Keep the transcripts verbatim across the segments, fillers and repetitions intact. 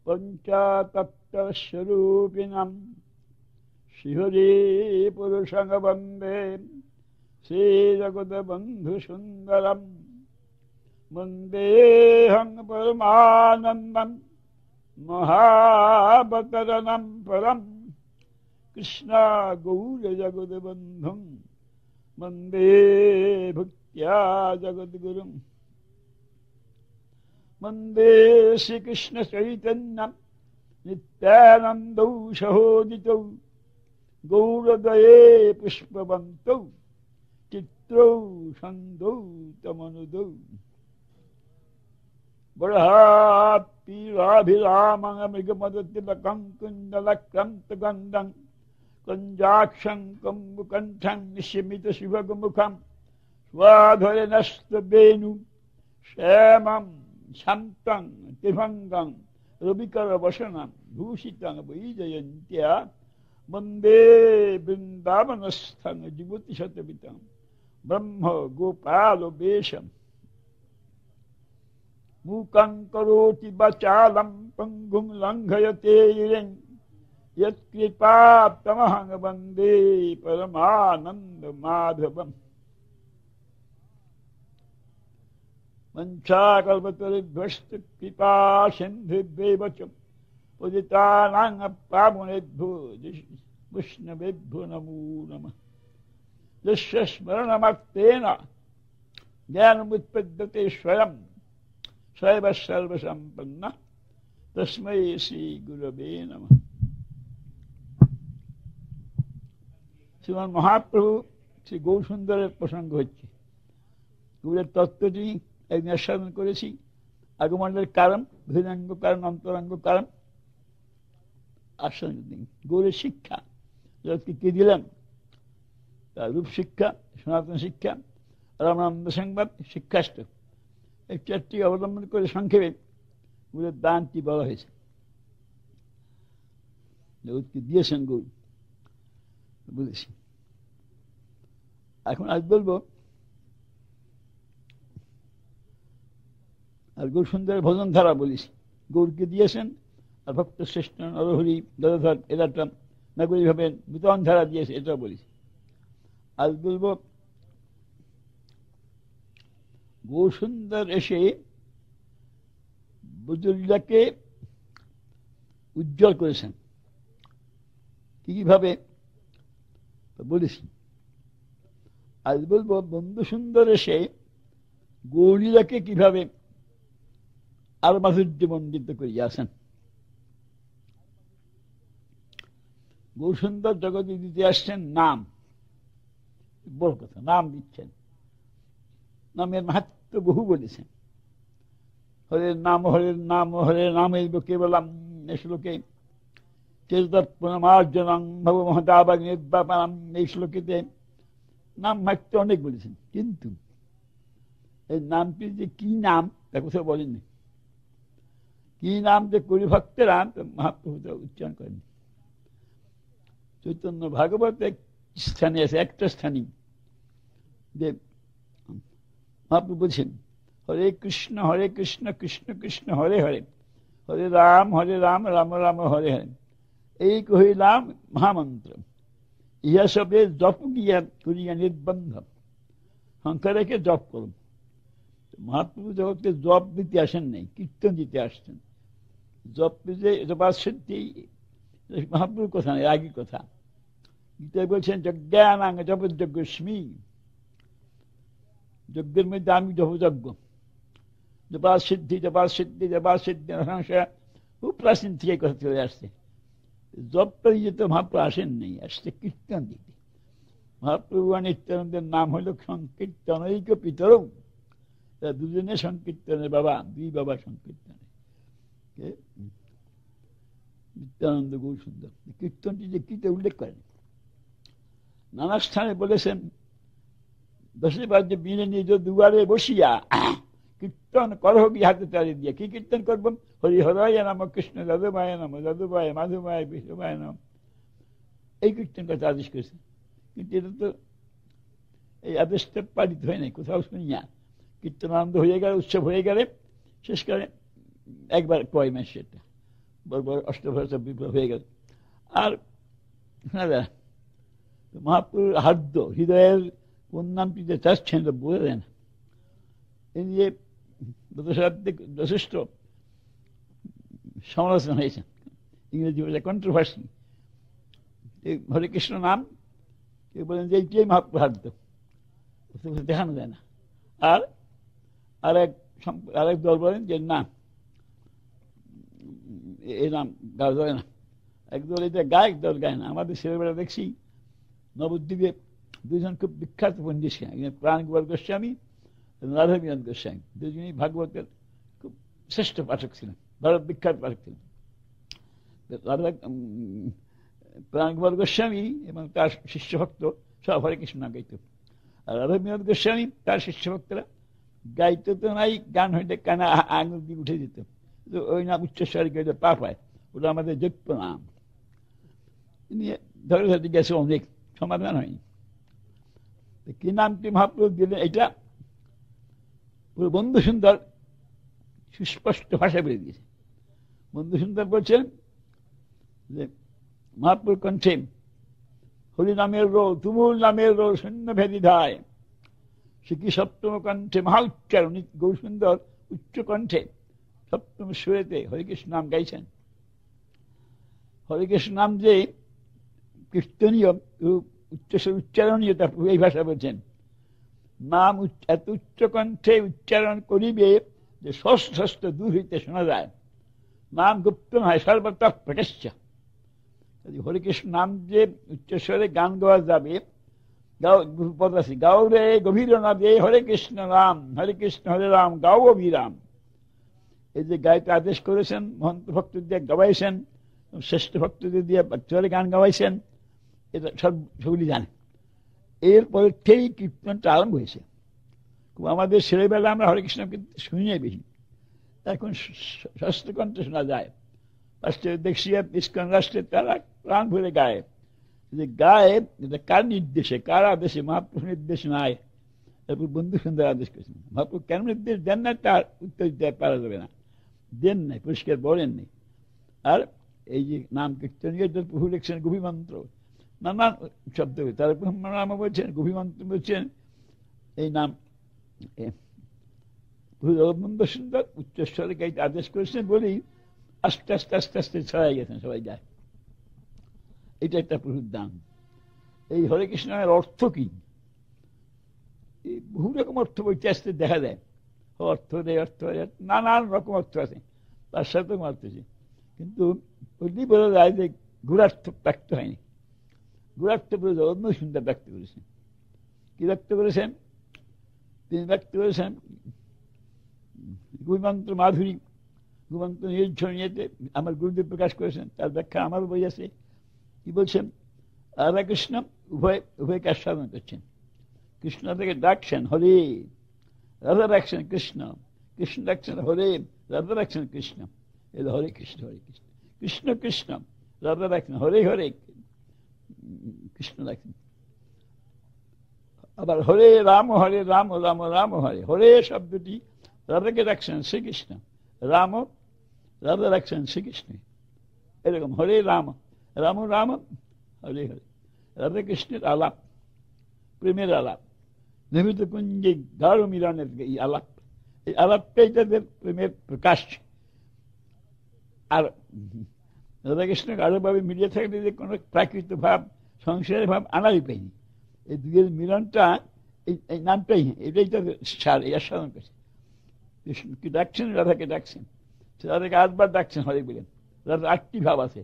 পঞ্চতত্ত্বস্বরূপিণাম শ্রীহরি পুরুষং বন্দে শ্রীজগদ্বন্ধু সুন্দরম বন্দেহং পরমানন্দম মহাবতরণম পরম কৃষ্ণ গৌর জগদ্বন্ধুম বন্দে ভক্ত্যা জগদ্গুরুম বন্দে শ্রীকৃষ্ণ চৈতন্যম নিত্যানন্দৌ সহোদিতৌ গৌরদয়ে পুষ্পবন্তৌ চিত্রৌ ছন্দৌ তমনুদৌ বরহাপীরাভিরামং মৃগমদতিলকং কুণ্ডলক্রান্তগন্ধং কুঞ্জাক্ষং কুম্ভকণ্ঠং নিশমিত শিবগমুখম স্বাধরেণস্তবেণু শ্যামং শান্তং ত্রিভঙ্গং রবিকর বসনং ভূষিতং বৈজয়ন্ত্য়া বন্দে বৃন্দাবনস্থং যুবতী শতবিতং ব্রহ্ম গোপাল বেশম মূকং করোতি বাচালং পঙ্গুং লঙ্ঘয়তে গিরিং यत्कृपातमहं वन्दे परमानन्दमाधवम् वंशाकल्पतरुभ्यश्च कृपा सिन्धुभ्यैव च पतितानां पावनेभ्यो वैष्णवेभ्यो नमो नमः। यस्य स्मरणमत्तेन ज्ञानमुत्पद्यते स्वयं स एव सर्वसम्पन्नः तस्मै श्रीगुरवे नमः। শ্রীমান মহাপ্রভু শ্রী গৌরসুন্দরের প্রসঙ্গ হচ্ছে। গৌরের তত্ত্বটি একদিন আস্বাদন করেছি। আগমনের কারণ, বহিরাঙ্গ কারণ, অন্তরঙ্গ কারণ আস্বাদন দিন। গৌরের শিক্ষা জগৎকে কে দিলেন? তার রূপ শিক্ষা, সনাতন শিক্ষা, রামানন্দ সংবাদ, শিক্ষাষ্ট, এই চারটি অবলম্বন করে সংক্ষেপে গৌরের দানটি বলা হয়েছে। জগৎকে দিয়েছেন গৌর বলেছি। এখন আজ বলবো আর গৌরসুন্দরের ভজন ধারা বলেছি। গৌরকে দিয়েছেন আর ভক্ত শ্রেষ্ঠ নরহরি গদাধর এরাটা নাগরী ভাবে বিতরণ ধারা দিয়েছে, এটাও বলেছি। আজ বলবো গৌরসুন্দর এসে বুজুর্গকে উজ্জ্বল করেছেন কিভাবে বলেছি। আজ বলবো বন্ধু সুন্দর এসে গৌরীরাকে কিভাবে আর মাধুর্য মণ্ডিত করিয়াছেন। গৌরসুন্দর জগতে দিতে আসছেন নাম, বড় কথা, নাম দিচ্ছেন। নামের মাহাত্ম্য বহু বলেছেন। হরের নাম হরের নাম হরের নাম এই কেবলম শ্লোকে চেতৎপরমার্জনং ভবমহতাবাগ নির্বাপনম, এই শ্লোকেতে নাম মাত্র অনেক বলেছেন, কিন্তু এই নামটি যে কি নাম তা কোথাও বলেননি। কি নাম যে করি ভক্তেরা মহাপ্রভু উচ্চারণ করেন। চৈতন্য ভাগবত এক স্থানে আছে, একটা স্থানে যে মহাপ্রভু বলছেন হরে কৃষ্ণ হরে কৃষ্ণ কৃষ্ণ কৃষ্ণ হরে হরে, হরে রাম হরে রাম রাম রাম হরে হরে, এই কহিলাম মহামন্ত্র। ইহা সবে জপ গিয়া করিয়া নির্বন্ধ, সংখ্যা রেখে জপ করুন। মহাপ্রভু জগৎকে জপ দিতে আসেন নাই, কীর্তন দিতে আসছেন। জপ দিতে জপা সত্যি মহাপ্রভুর কথা নেই, আগের কথা। গীতায় বলছেন যজ্ঞানাং জপযজ্ঞস্মি, যজ্ঞের মধ্যে আমি জপযজ্ঞ। জপা সিদ্ধি জপা সিদ্ধি জপা সিদ্ধি খুব প্রাচীন থেকে কথা চলে আসছে। জপ করিয়ে তো মহাপ্রভু আসেন নেই, আসছে কীর্তন দিতে। মহাপ্রভু নিত্যানন্দের নাম হইল সংকীর্তনৈক পিতরৌ, দুজনে সংকীর্তনের বাবা, দুই বাবা সংকীর্তনে। নিত্যানন্দ গৌরসুন্দর কীর্তনটি যে কীতে উল্লেখ করেন, নানা স্থানে বলেছেন দশে বাজে বিনে নিজ দুয়ারে বসিয়া কীর্তন করহ কি হাতে তাড়ি দিয়া। কি কীর্তন করব? হরি হরায় নাম কৃষ্ণ যাদবায় নাম যাদবায় মাধবায় বিষ্ণুবায় নাম, এই কীর্তন করতে আদেশ করেছে। কিন্তু এটা তো এই আদেশটা পালিত হয় নাই, কোথাও শুনিয়া। কীর্তন আনন্দ হয়ে গেলে, উৎসব হয়ে গেলে শেষ করে একবার কয় মাস সেটা অষ্টভরস বিপ্লব হয়ে গেল। আর শোনা যায় মহাপুরুর হার্দ হৃদয়ের কোন নামটি যে চাচ্ছেন বোঝা যায় না। এই যে যথেষ্ট সমালোচনা হয়েছে, ইংরেজি ভাষায় কন্ট্রোভার্সি। হরে কৃষ্ণ নাম কেউ বলেন যে এইটাই মহাপুর হার্দ, দেখানো যায় না। আর আরেক আরেক দল বলেন যে না, এই নাম গাওয়া যাবে না। একদল এটা গায়ক দল গায় না। আমাদের ছেলেবেলা দেখছি নবদ্বীপে দুজন খুব বিখ্যাত পণ্ডিত ছিলেন, প্রাণ কুমার গোস্বামী, রাধা বিনোদ গোস্বামী, দুজনই ভাগবতের খুব শ্রেষ্ঠ পাঠক ছিলেন, ভারত বিখ্যাত পাঠক ছিলেন। রাধা প্রাণ কুমার গোস্বামী এবং তার শিষ্যভক্ত সব হরে কৃষ্ণ নাম গাইত। আর রাধা বিনোদ গোস্বামী তার শিষ্যভক্তরা গাইতে তো নাই, গান হইতে কানা আঙুল দিয়ে উঠে যেত, ওই নাম উচ্চস্বরে গাইতে পাপ হয়, ওটা আমাদের যোগ্য নাম নিয়ে ধরে ধরে গেছে, অনেক সমাধান হয়নি। কি নামটি মহাপ্রভু দিলেন, এটা পুরো বন্ধু সুন্দর সুস্পষ্ট ভাষা বেরিয়ে দিয়েছে। বন্ধু সুন্দর বলছেন যে মহাপ্রভু কণ্ঠে হরি নামের রো তুমুল নামের রো শূন্য ভেদি ধায়, সে কি সপ্তম কণ্ঠে মহা উচ্চারণ গৌরসুন্দর উচ্চ কণ্ঠে সপ্তম সুরেতে হরিকৃষ্ণ নাম গাইছেন। হরিকৃষ্ণ নাম যে কীর্তনীয় উচ্চস্বর উচ্চারণীয়, তা এই ভাষা বলছেন। নাম এত উচ্চ কণ্ঠে উচ্চারণ করিবে যে ষষ্ঠ ষষ্ঠ দূর হইতে শোনা যায়, নাম গুপ্ত নয় সর্বত প্রকাশ্য। হরিকৃষ্ণ নাম যে উচ্চস্বরে গান গাওয়া যাবে, গাও পদ আছে, গাও রে গভীর নদে হরে কৃষ্ণ রাম, হরে কৃষ্ণ হরে রাম গাও অভিরাম। এই যে গাইতে আদেশ করেছেন, মহন্ত ভক্ত দিয়ে গাওয়াইছেন, শ্রেষ্ঠ ভক্তদের দিয়ে ভক্তরে গান গাওয়াইছেন, এটা সব সবগুলি জানে। এরপরে সেই কীর্তনটা আরম্ভ হয়েছে। আমাদের ছেলেবেলা আমরা হরে কৃষ্ণ কিন্তু শুনি বেশি, এখন ষষ্ঠ কণ্ঠে শোনা যায়। রাষ্ট্রে দেখছি ইস্কন রাষ্ট্রে তারা প্রাণ ভরে গায়ে, যে গায়ে এটা কার নির্দেশে, কার আদেশে, মহাপ্রভু নির্দেশ নাই। তারপর বন্ধু সুন্দর আদেশ করেছেন। মহাপ্রভু কেন নির্দেশ দেন না তার উত্তর দিতে পারা যাবে না, দেন নাই, পরিষ্কার বলেন নেই। আর এই যে নাম কীর্তনীয় প্রভু লিখছেন গভীর মন্ত্র, নানান শব্দ, তার নাম বলছেন গভীর মন্ত্র বলছেন। এই নাম বন্ধু সুন্দর উচ্চস্বরে গাইতে আদেশ করেছেন বলেই আস্তে আস্তে আস্তে আস্তে ছড়াই গেছেন, সবাই যায়। এটা একটা প্রভুর দান। এই হরে কৃষ্ণের অর্থ কি, বহু রকম অর্থ বইতে আসতে দেখা যায়। অর্থ দেয়, অর্থ নানান রকম অর্থ আছে, তার সাথে অর্থ আছে, কিন্তু ওইটি বোঝা যায় যে গুণার্থ ব্যক্ত হয়নি। গুণার্থ বোঝা অন্য সুন্দর ব্যক্ত করেছেন। কি ব্যক্ত করেছেন? তিনি ব্যক্ত করেছেন গুণমন্ত্র মাধুরী, গুণমন্ত্র নির্ঝর নিয়েতে আমার গুরুদেব প্রকাশ করেছেন, তার ব্যাখ্যা আমার বই আছে। কি বলছেন? রাধা কৃষ্ণ উভয় উভয়কে আস্বাদন করছেন। কৃষ্ণ থেকে ডাকছেন হরে, রাধা ডাকছেন কৃষ্ণ, কৃষ্ণ ডাকছেন হরে, রাধা ডাকছেন কৃষ্ণ। এটা হরে কৃষ্ণ, হরে কৃষ্ণ, কৃষ্ণ কৃষ্ণ, রাধা ডাকছেন হরে হরে, কৃষ্ণ ডাকছেন। আবার হরে রাম, হরে রাম, রাম রাম হরে। হরে শব্দটি রাধাকে ডাকছেন শ্রীকৃষ্ণ, রাম রাধা ডাকছেন শ্রীকৃষ্ণ। এরকম হরে রাম, রাম রাম, হরে হরে। রাধা কৃষ্ণের আলাপ, প্রেমের আলাপ, নিমিত কুঞ্জে গাঢ় মিলনের এই আলাপ, এই আলাপটাই তাদের প্রেমের প্রকাশ। আর রাধাকৃষ্ণ গাঢ়ভাবে মিলিয়ে থাকলে যে কোনো প্রাকৃত ভাব, সংসারের ভাব আনারই পাইনি। এই দুইয়ের মিলনটা, এই নামটাই, এটাই তাদের সার, এই আস্বাদন করছে। কৃষ্ণকে ডাকছেন, রাধাকে ডাকছেন, রাধাকে আটবার ডাকছেন হরে বলেন। রাধা আটটি ভাব আছে,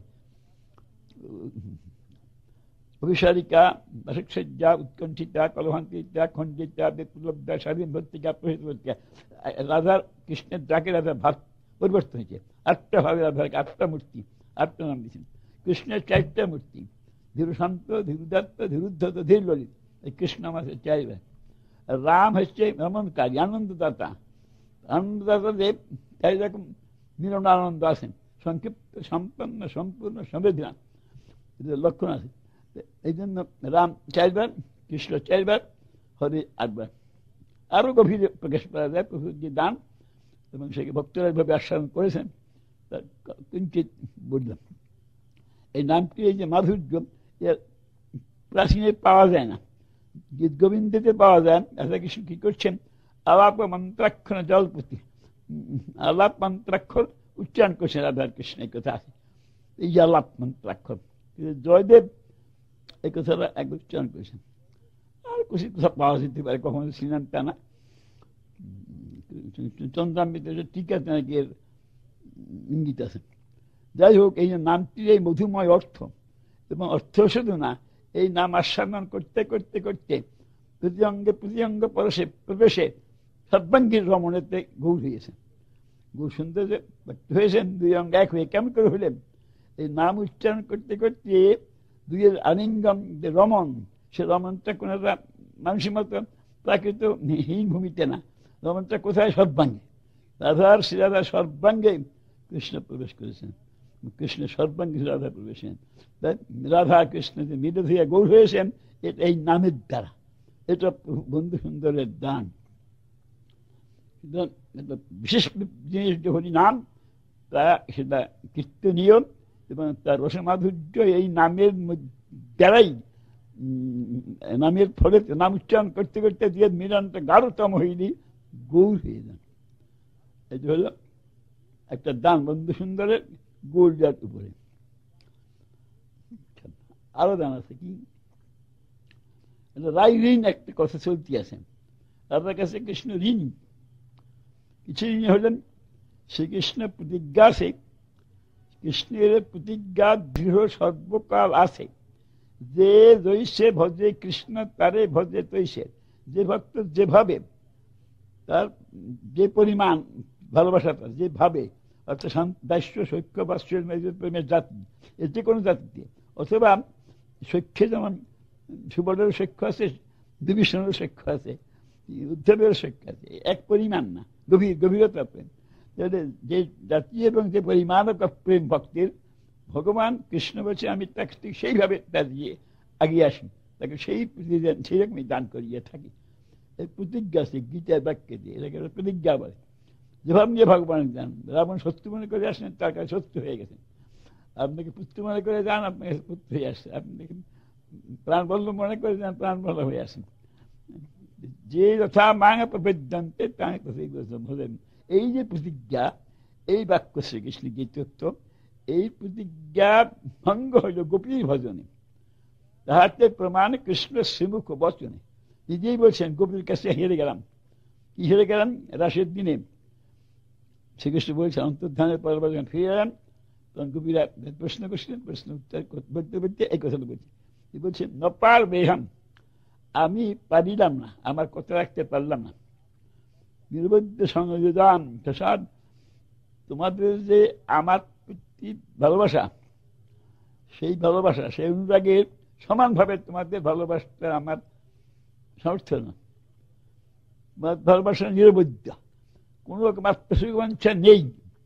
অভিসারিকা, বাসসজ্জা, উৎকণ্ঠিতা, কলহান্তিতা, খণ্ডিতা, বিপ্লব্ধা, স্বাধীন ভর্তিকা, প্রহিত ভর্তিকা। রাধার কৃষ্ণের ডাকে রাধার ভাব পরিবর্তন হয়েছে। আটটা ভাবে রাধার, আটটা মূর্তি, আটটা নাম দিয়েছেন। কৃষ্ণের চারটা মূর্তি, ধীরুশান্ত, ধীরুদাত্ত, ধীরুদ্ধত, ধীর ললিত। এই কৃষ্ণ আমাদের চাইবে। রাম হচ্ছে রমণকারী, আনন্দদাতা। আনন্দদাতা দেব চাই রকম মিলন আনন্দ আছেন, সংক্ষিপ্ত, সম্পন্ন, সম্পূর্ণ, সমৃদ্ধান, লক্ষণ আছে। এই জন্য রাম চারবার, কৃষ্ণ চারবার, হরে আটবার। আরো গভীরে প্রকাশ করা যায় প্রভুর যে দান, এবং সেকে ভক্তরা এইভাবে আস্বাদন করেছেন, কিঞ্চিত বললাম। এই নামটি, এই যে মাধুর্য, এর প্রাচীনে পাওয়া যায় না, গীত গোবিন্দতে পাওয়া যায়। রাধা কৃষ্ণ কি করছেন, আলাপ মন্ত্রাক্ষর জলপতি, আলাপ মন্ত্রাক্ষর উচ্চারণ করছেন রাধার কৃষ্ণ, এই কথা আছে, এই যে আলাপ মন্ত্রাক্ষর। জয়দেব এই কথাটা এক উচ্চারণ করেছেন। আর কিছু কথা পাওয়া যেতে পারে, কখনো ছিলেন তা না। চন্দ্রামৃত টিকা নাকি এর ইঙ্গিত আছে। যাই হোক, এই নামটির এই মধুময় অর্থ, এবং অর্থ শুধু না, এই নাম আস্বাদন করতে করতে করতে প্রতি অঙ্গে প্রতি অঙ্গ পরশে প্রবেশে সর্বাঙ্গীর রমণেতে গৌর হয়েছেন। গৌর সুন্দর হয়েছেন, দুই অঙ্গ এক হয়ে কেমন করে হলেন? এই নাম উচ্চারণ করতে করতে দুইয়ের আলিঙ্গন যে রমণ, সে রমণটা কোন একটা মানুষের মতো প্রাকৃত হীন ভূমিতে না, রমণটা কোথায়? সর্বাঙ্গে। রাধার শ্রীরাধার সর্বাঙ্গে কৃষ্ণ প্রবেশ করেছেন, কৃষ্ণ সর্বাঙ্গে রাধা প্রবেশেন। রাধা কৃষ্ণ যে মিলিত হয়ে গৌর হয়েছেন, এটা এই নামের দ্বারা। এটা বন্ধু সুন্দরের দান। বিশেষ জিনিস যে হরি নাম, তা সেটা কীর্তনীয়, এবং তার রসমাধুর্য এই নামের দ্বারাই, নামের ফলে নাম উচ্চারণ করতে করতে দিয়ে মিলনটা গাঢ়তম হইলি গৌর হয়ে যান। এটা হলো একটা দান বন্ধু সুন্দরের গৌরজার উপরে। আরো দান আছে কি, রায় ঋণ একটা কথা চলতে আছে। তাদের কাছে কৃষ্ণ ঋণী। কিছু ঋণী হলেন শ্রীকৃষ্ণ প্রতিজ্ঞা আছে, কৃষ্ণের প্রতিজ্ঞা দৃঢ় সর্বকাল আছে, যে জৈসে ভজে কৃষ্ণ তারে ভজে তৈসে। যে ভক্ত যেভাবে, তার যে পরিমাণ ভালোবাসা, তার যেভাবে, অর্থাৎ দাস্য সৈক্য বাৎসল্যের প্রেমের জাতি, এর যে কোনো জাতিতে, অথবা সৈক্যে যেমন সুবলের সৈক্য আছে, বিভীষণের সৈক্য আছে, উদ্ধবের সৈক্য আছে, এক পরিমাণ না, গভীর গভীরতা প্রেম। যে জাতি এবং যে পরিমাণ প্রেম ভক্তির, ভগবান কৃষ্ণ বলছে আমি তাকে ঠিক সেইভাবে তার দিয়ে আগিয়ে আসি, তাকে সেই প্রতিদান সেইরকমই দান করিয়ে থাকি। এই প্রতিজ্ঞা আছে গীতার বাক্যে দিয়ে, এটাকে প্রতিজ্ঞা বলে। যেভাবে নিয়ে ভগবানের দান, রাবণ শত্রু মনে করে আসেন, তার কাছে শত্রু হয়ে গেছেন। আপনাকে পুত্র মনে করে যান, আপনার কাছে পুত্র হয়ে আসছে। আপনি প্রাণ বল্লভ মনে করে যান, প্রাণ বল্লভ হয়ে আসেন। যে যথা মাঙা প্রবেদ্যন্তে তাঁকে হলেন। এই যে প্রতিজ্ঞা, এই বাক্য শ্রীকৃষ্ণ গীতত্ব, এই প্রতিজ্ঞা ভঙ্গ হইল গোপীর ভজনে, তাহাতে প্রমাণ কৃষ্ণ শ্রীমুখ বচনে। নিজেই বলছেন গোপীর কাছে হেরে গেলাম। কি হেরে গেলাম? রাসের দিনে শ্রীকৃষ্ণ বলছেন অন্তর্ধানের পর ফিরে এলাম, তখন গোপীরা প্রশ্ন করছিলেন, প্রশ্ন উত্তর বলতে বলতে এই কথাটা বলছে, বলছেন নপার বেহাম, আমি পারিলাম না, আমার কথা রাখতে পারলাম না। নির্বদ্ধ সংযোজন প্রসাদ, তোমাদের যে আমার প্রতি ভালোবাসা, সেই ভালোবাসা, সেই অনুরাগের সমানভাবে তোমাদের ভালোবাসতে আমার সামর্থ্য না। ভালোবাসা নিরবদ্ধ, কোন রকম আত্মসংবাঞ্ছা নেই।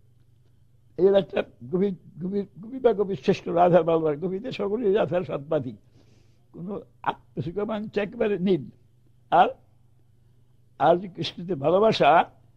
এই একটা গভীর গভীর গভীর বা গভীর শ্রেষ্ঠ রাধার ভালোবাসা। গভীরদের সকলেই রাধার সদ্বাদী, কোন আত্মসংবাঞ্ছা একেবারে নেই। আর আর যে কৃষ্ণতে ভালোবাসা,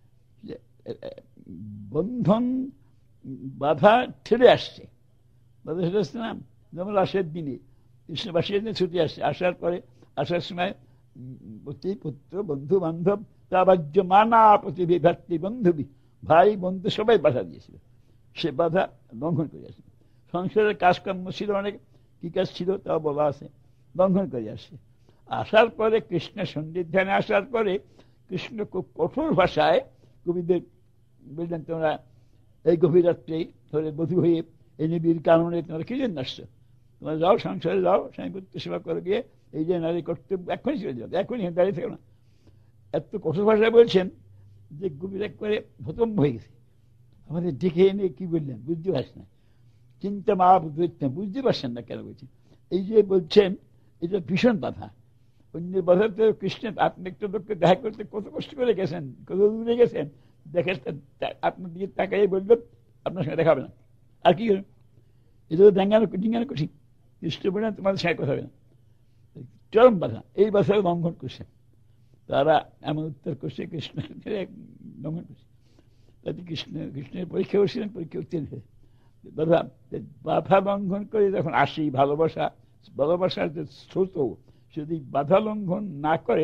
বন্ধন বাধা ঠেলে আসছে, বাধা ঠেলে আসছে না। যেমন রাসের দিনে কৃষ্ণ বাসিয়ে দিনে ছুটি আসছে, আসার পরে আসার সময় পতি পুত্র বন্ধু বান্ধব তাবাজ্য মানা প্রতি ভাতৃ বন্ধুবি, ভাই বন্ধু সবাই বাধা দিয়েছিল। সে বাধা লঙ্ঘন করে আসছে। সংসারের কাজকর্ম ছিল অনেক, কি কাজ ছিল তাও বলা আছে, লঙ্ঘন করে আসছে। আসার পরে কৃষ্ণের সন্নিধানে আসার পরে কৃষ্ণ খুব কঠোর ভাষায় কবিদের বললেন, তোমরা এই গভীর রাত্রে ধরে বধূ হয়ে এই নিবিড় কারণে তোমরা কি জন্য আসছো? তোমরা যাও, সংসারে যাও, স্বামী পুত্র সেবা করে গিয়ে এই যে নারী কর্তব্য এখনই চলে যাও, এখনই দাঁড়িয়ে থেকো না। এত কঠোর ভাষায় বলছেন যে গভীর একবারে হতম্ব হয়ে গেছে। আমাদের ডেকে এনে কি বললেন বুঝতে পারছেন না, চিন্তা মা বুঝতে বুঝতে পারছেন না কেন বলছেন। এই যে বলছেন, এটা ভীষণ বাধা। অন্যের বাধাতে কৃষ্ণের, আপনি একটা লোককে দেখা করতে কত কষ্ট করে গেছেন, কত দূরে গেছেন, দেখে আপনার দিকে তাকাই বলবেন আপনার সঙ্গে দেখাবে না। আর কি এটা তো ডেঙ্গানো ডিঙ্গানো কঠিন। কৃষ্ণ বলে তোমাদের সঙ্গে কথা হবে না, চরম বাধা। এই বাধায় লঙ্ঘন করছে তারা, এমন উত্তর করছে কৃষ্ণ লঙ্ঘন করছে। তাতে কৃষ্ণ কৃষ্ণের পরীক্ষা করছিলেন, পরীক্ষা উত্তীর্ণ হয়ে বাধা বাধা লঙ্ঘন করে যখন আসি, ভালোবাসা ভালোবাসার যে স্রোত যদি বাধা লঙ্ঘন না করে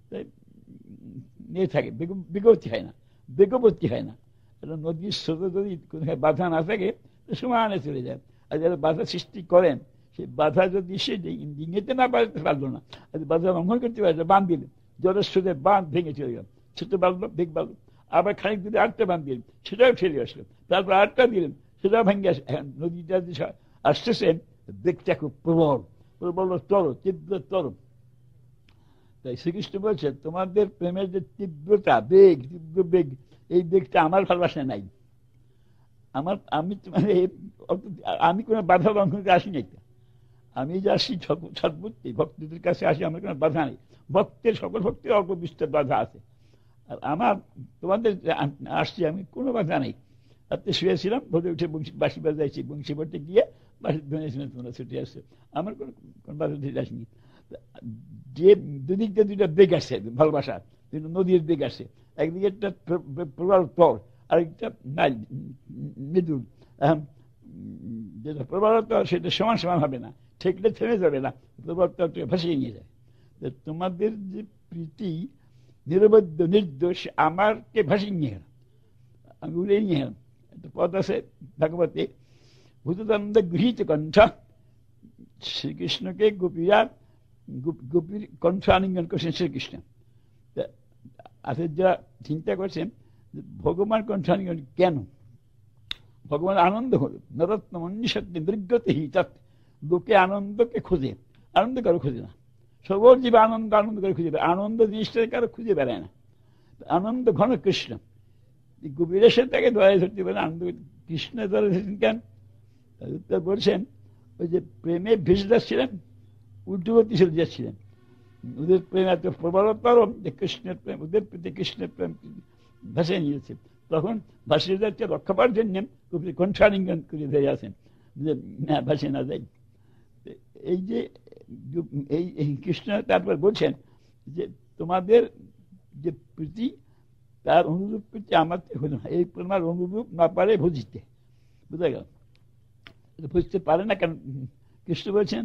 নিয়ে থাকে, বেগবতী হয় না, বেগবতী হয় না। নদীর স্রোত যদি কোথায় বাধা না থাকে সমানে চলে যায়। আর যারা বাধা সৃষ্টি করেন, সেই বাধা যদি সে ডিঙেতে না পারতে পারলো না, বাধা লঙ্ঘন করতে পারছে, বাঁধ দিলেন, জলের স্রোতে বাঁধ ভেঙে চলে গেল, ছোট বাঁধলো, বেগ বাঁধলো, আবার খানিক দিলে আটটা বাঁধ দিলেন, সেটাও ফেলে আসলো, তারপর আটটা দিলেন, সেটাও ভেঙে আসে। নদীটা যে আসতেছে বেগটা খুব প্রবল, প্রবল তর, তীব্র তর। তাই শ্রীকৃষ্ণ বলছে তোমাদের প্রেমের যে তীব্রতা, বেগ, তীব্র বেগ, এই বেগটা আমার ভালোবাসায় নাই। আমার আমি মানে আমি কোনো বাধা লঙ্ঘন করে আসি নাই, আমি যে আসি সদ্বুদ্ধি ভক্তদের কাছে আসি, আমার কোনো বাধা নেই। ভক্তের সকল ভক্তের অল্প বিস্তর বাধা আছে, আর আমার তোমাদের আসছি আমি কোনো বাধা নেই। রাত্রে শুয়েছিলাম, ভোরে উঠে বংশী বাঁশি বাজাইছি, বংশী ভরতে গিয়ে বাঁশি ধরেছিলাম, তোমরা ছুটে আসছে, আমার কোনো কোনো বাধা ধরে আসেনি। যে দুদিক দিয়ে দুইটা বেগ আসছে ভালোবাসার, দুটো নদীর বেগ আসছে, একদিকে একটা প্রবল তর, আরেকটা মৃদুল। যেটা প্রবল তর সেটা সমান সমান হবে না, ঠেকলে থেমে যাবে না, প্রবল তরটা ভাসিয়ে নিয়ে যায়। তোমাদের যে প্রীতি নিরবধ্য নির্দোষ আমারকে ভাসিয়ে নিয়ে গেল, আমি উড়ে নিয়ে গেলাম। একটা পদ আছে ভাগবতে, ভূতানন্দ গৃহীত কণ্ঠ, শ্রীকৃষ্ণকে গোপীরা গোপীর কণ্ঠ আলিঙ্গন করছেন শ্রীকৃষ্ণ। আচার্যরা চিন্তা করছেন ভগবান কণ্ঠ আলিঙ্গন কেন? ভগবান আনন্দ হল নরত্ন মন্যসত্য দীর্ঘতে হি তৎ, লোকে আনন্দকে খোঁজে, আনন্দ কারো খুঁজে না, সকল জীব আনন্দ আনন্দ করে খুঁজে বেড়ায়, আনন্দ জিনিসটা কারো খুঁজে বেড়ায় না। আনন্দ ঘন কৃষ্ণ, গোপীরা সে তাকে ধরে ধরতে পারে, আনন্দ কৃষ্ণ ধরে ধরেছেন কেন? উত্তর বলছেন ওই যে প্রেমে ভেসে যাচ্ছিলেন, উল্টোগতি চলে যাচ্ছিলেন, ওদের প্রেম এত প্রবলতর যে কৃষ্ণের প্রেম, ওদের প্রতি কৃষ্ণের প্রেম ভাসিয়ে নিয়েছে। তখন ভাসিয়ে যাচ্ছে রক্ষা পাওয়ার জন্য কণ্ঠালিঙ্গন করে ধরে আছেন যে না ভাসিয়ে না যায়। এই যে এই কৃষ্ণ তারপর বলছেন যে তোমাদের যে প্রীতি, তার অনুরূপ প্রীতি আমার হল না, এই প্রেমার অনুরূপ না পারে বুঝতে, বুঝা গেল? বুঝতে পারে না কেন? কৃষ্ণ বলছেন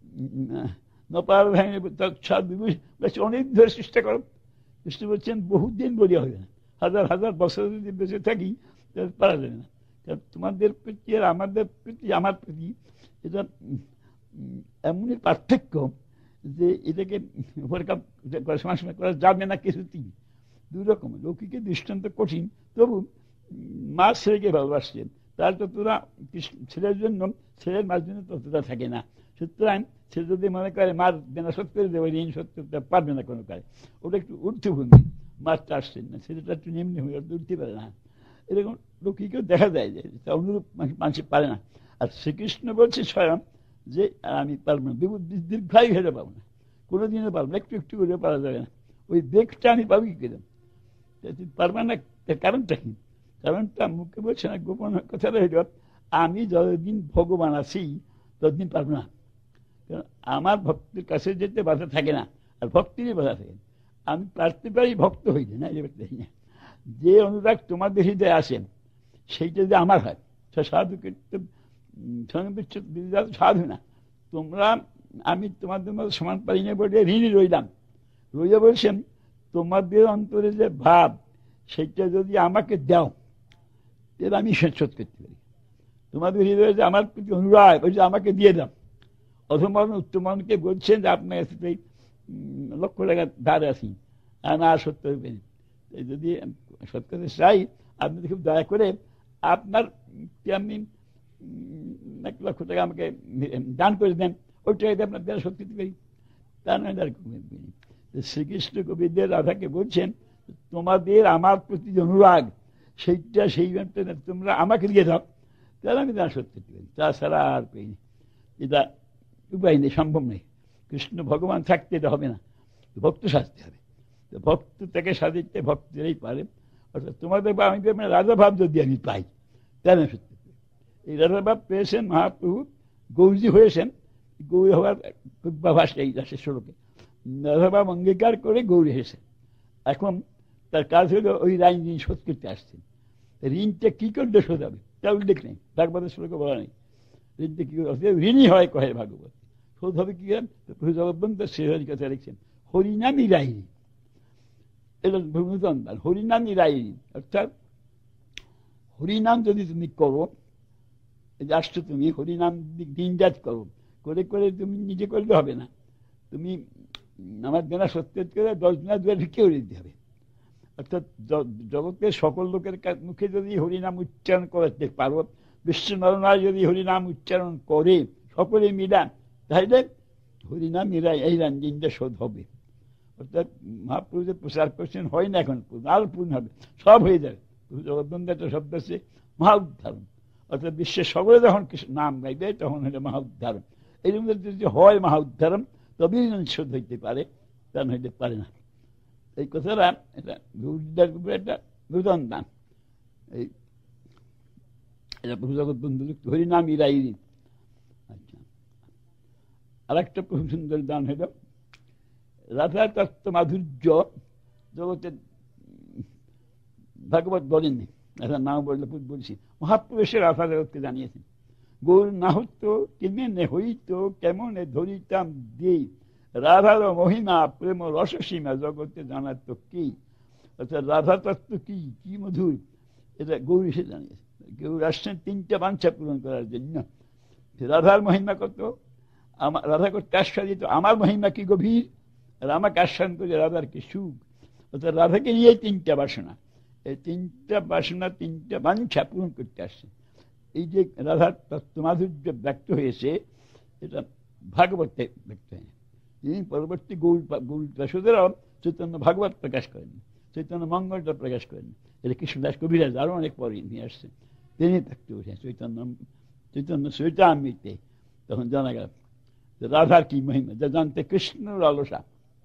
অনেক ধরে চেষ্টা করো। কৃষ্ণ বলছেন বহুদিন বলিয়া হবে না, হাজার হাজার বছর যদি বেঁচে থাকি পারা যাবে না। তোমাদের প্রীতি আর আমাদের প্রীতি, আমার প্রীতি, এটা এমনই পার্থক্য যে এটাকে সময় করা যাবে না কিছুতেই। দুই রকম, লৌকিকে দৃষ্টান্ত কঠিন, তবু মা ছেলেকে ভালোবাসছেন, তার ততটা ছেলের জন্য ছেলের মার জন্য ততটা থাকে না। সুতরাং সে যদি মনে করে মার বেনা শোধ করে দেবে, ঋণ শোধ করতে পারবে না কোনো কাজ, ওটা একটু ঊর্ধ্বভূমি, মারটা আসছেন না, ছেলেটা একটু নিম্ন হয়ে উঠতে পারে না। এরকম লৌকিকেও দেখা যায় যে অনুরূপ মানুষ পারে না। আর শ্রীকৃষ্ণ বলছে স্বয়ং যে আমি পারবো না, দীর্ঘায়ু হয়ে পাবো না, কোনোদিনও পারবো না, একটু একটু করে পারা যাবে না, ওই বেগটা আমি পাবো কি করে? পারবো না, কারণটা কি? কারণটা মুখে বলছে না, গোপন কথা রইল, আমি যতদিন ভগবান আছি ততদিন পারবো না। কারণ আমার ভক্তির কাছে যেতে বাধা থাকে না, আর ভক্তিরই বাধা থাকে। আমি পারতে পারি ভক্ত হইতে না, যে অনুরাগ তোমাদের হৃদয়ে আসেন সেইটা যদি আমার হয়, সাধু সাধু না তোমরা, আমি তোমাদের মধ্যে সমান পারি না বলে ঋণী রইলাম। রইয়া বলছেন তোমাদের অন্তরে যে ভাব সেইটা যদি আমাকে দাও তাহলে আমি শোধ করতে পারি। তোমাদের হৃদয়ে যে আমার প্রতি অনুরাগ ওই যে আমাকে দিয়ে দাও। অধমান উত্তমকে বলছেন যে আপনার কাছে লক্ষ টাকা ধার আছি, না সত্য হইবেন, যদি সত্য করতে চাই আপনি খুব দয়া করে আপনার আমি এক লক্ষ টাকা আমাকে দান করে দেন, ওই টাকা আপনার দ্বারা শোধ করতে পারি। তা নয়, শ্রীকৃষ্ণ কবিদের রাধাকে বলছেন তোমাদের আমার প্রতি অনুরাগ সেইটা সেই তোমরা আমাকে দিয়ে দাও, তাহলে আমি দান শোধ করতে পারি, তাছাড়া আর পাইনি। এটা উপায় নেই, সম্ভব নেই। কৃষ্ণ ভগবান থাকতে এটা হবে না, ভক্ত সাজতে হবে। ভক্ত থেকে সাজিতে ভক্তেরই পারে। অর্থাৎ তোমাদের বা আমি রাজা ভাব যদি আমি পাই তাহলে সত্যি। এই রাজা ভাব পেয়েছেন মহাপ্রভু, গৌরী হয়েছেন, গৌরী হওয়ার পূর্বাভাস এই দাসের স্বরূপে রাজা ভাব অঙ্গীকার করে গৌরী হয়েছেন। এখন তার কাজ হলো ওই লাইন যিনি শোধ করতে আসছেন। ঋণটা কি করলে শোধ হবে তা উল্লেখ নেই, ভাগবতের শ্লোকে বলা নেই ঋণটা কি করে ঋণই হয় কহে ভাগবত। শোধ হবে কি করে? প্রভু জগৎবন্ধু শ্রীহরির কথা লিখছেন হরিনামই রায়নি, এটা নূতন দান, হরিনামই রায়নি। অর্থাৎ হরিনাম যদি তুমি করো, আসছো তুমি হরিনাম দিনরাত করো, করে করে তুমি নিজে করলে হবে না, তুমি আমার দেনা সত্য করে দশ দিনা দুয়ার ভিক্ষে করে দিতে হবে। অর্থাৎ জগতের সকল লোকের মুখে যদি হরিনাম উচ্চারণ করতে পারো, বিশ্ব নরনারী যদি হরিনাম উচ্চারণ করে সকলে মিলা, তাহলে হরিনাম এরা এই দিনটা শোধ হবে। অর্থাৎ মহাপ্রভু যে প্রচার করছেন হয় না এখন, আল পূর্ণ হবে, সব হয়ে যাবে। জগৎবন্ধু একটা শব্দ আছে মহা উদ্ধারণ, অর্থাৎ বিশ্বের সকলে যখন নাম গাইবে তখন হলে মহা উদ্ধারণ। এই জন্য যদি হয় মহা উদ্ধারণ তবেই শোধ হইতে পারে, তা হইতে পারে না। এই কথাটা এটা গৌরীদার উপরে একটা নূতন দান। এই এটা প্রভু জগৎবন্ধু হরিনাম ইরাই। আচ্ছা, আর একটা খুব সুন্দর দান হইল রাধা তত্ত্ব মাধুর্য জগতে ভাগবত বলেননি, রাধার নাম বললে বলছি, মহাপ্রভু এসে রাধা জগৎকে জানিয়েছেন গৌর না হতো কেমনে হইত কেমনে ধরিতাম দিই, রাধার মহিমা প্রেম রসসীমা জগতে জানার তো কি। অর্থাৎ রাধা তত্ত্ব কি কি মধুর, এটা গৌর এসে জানিয়েছে। গৌর আসছেন তিনটা বাঞ্ছা পূরণ করার জন্য। রাধার মহিমা কত, আমার রাধা করতে আস্বাদিত আমার মহিমা কি গভীর, আর আমাকে আস্বাদন করে রাধার কি সুখ। অর্থাৎ রাধাকে নিয়ে তিনটা বাসনা, এই তিনটা বাসনা তিনটা বাঞ্ছা পূরণ করতে আসছে। এই যে রাধার তত্ত্ব মাধুর্য ব্যক্ত হয়েছে, এটা ভাগবতে ব্যক্ত হয়নি। তিনি পরবর্তী গৌর গৌর দাসদেরও চৈতন্য ভাগবত প্রকাশ করেন, চৈতন্য মঙ্গলটা প্রকাশ করেন। এটা কৃষ্ণদাস কবিরাজ আরো অনেক পরে নিয়ে আসছে, তিনি ব্যক্ত হয়েছেন চৈতন্য চৈতন্য চৈতামৃতে। তখন জানা গেল রাধার কি মহিমা, যা জানতে কৃষ্ণর আলোসা।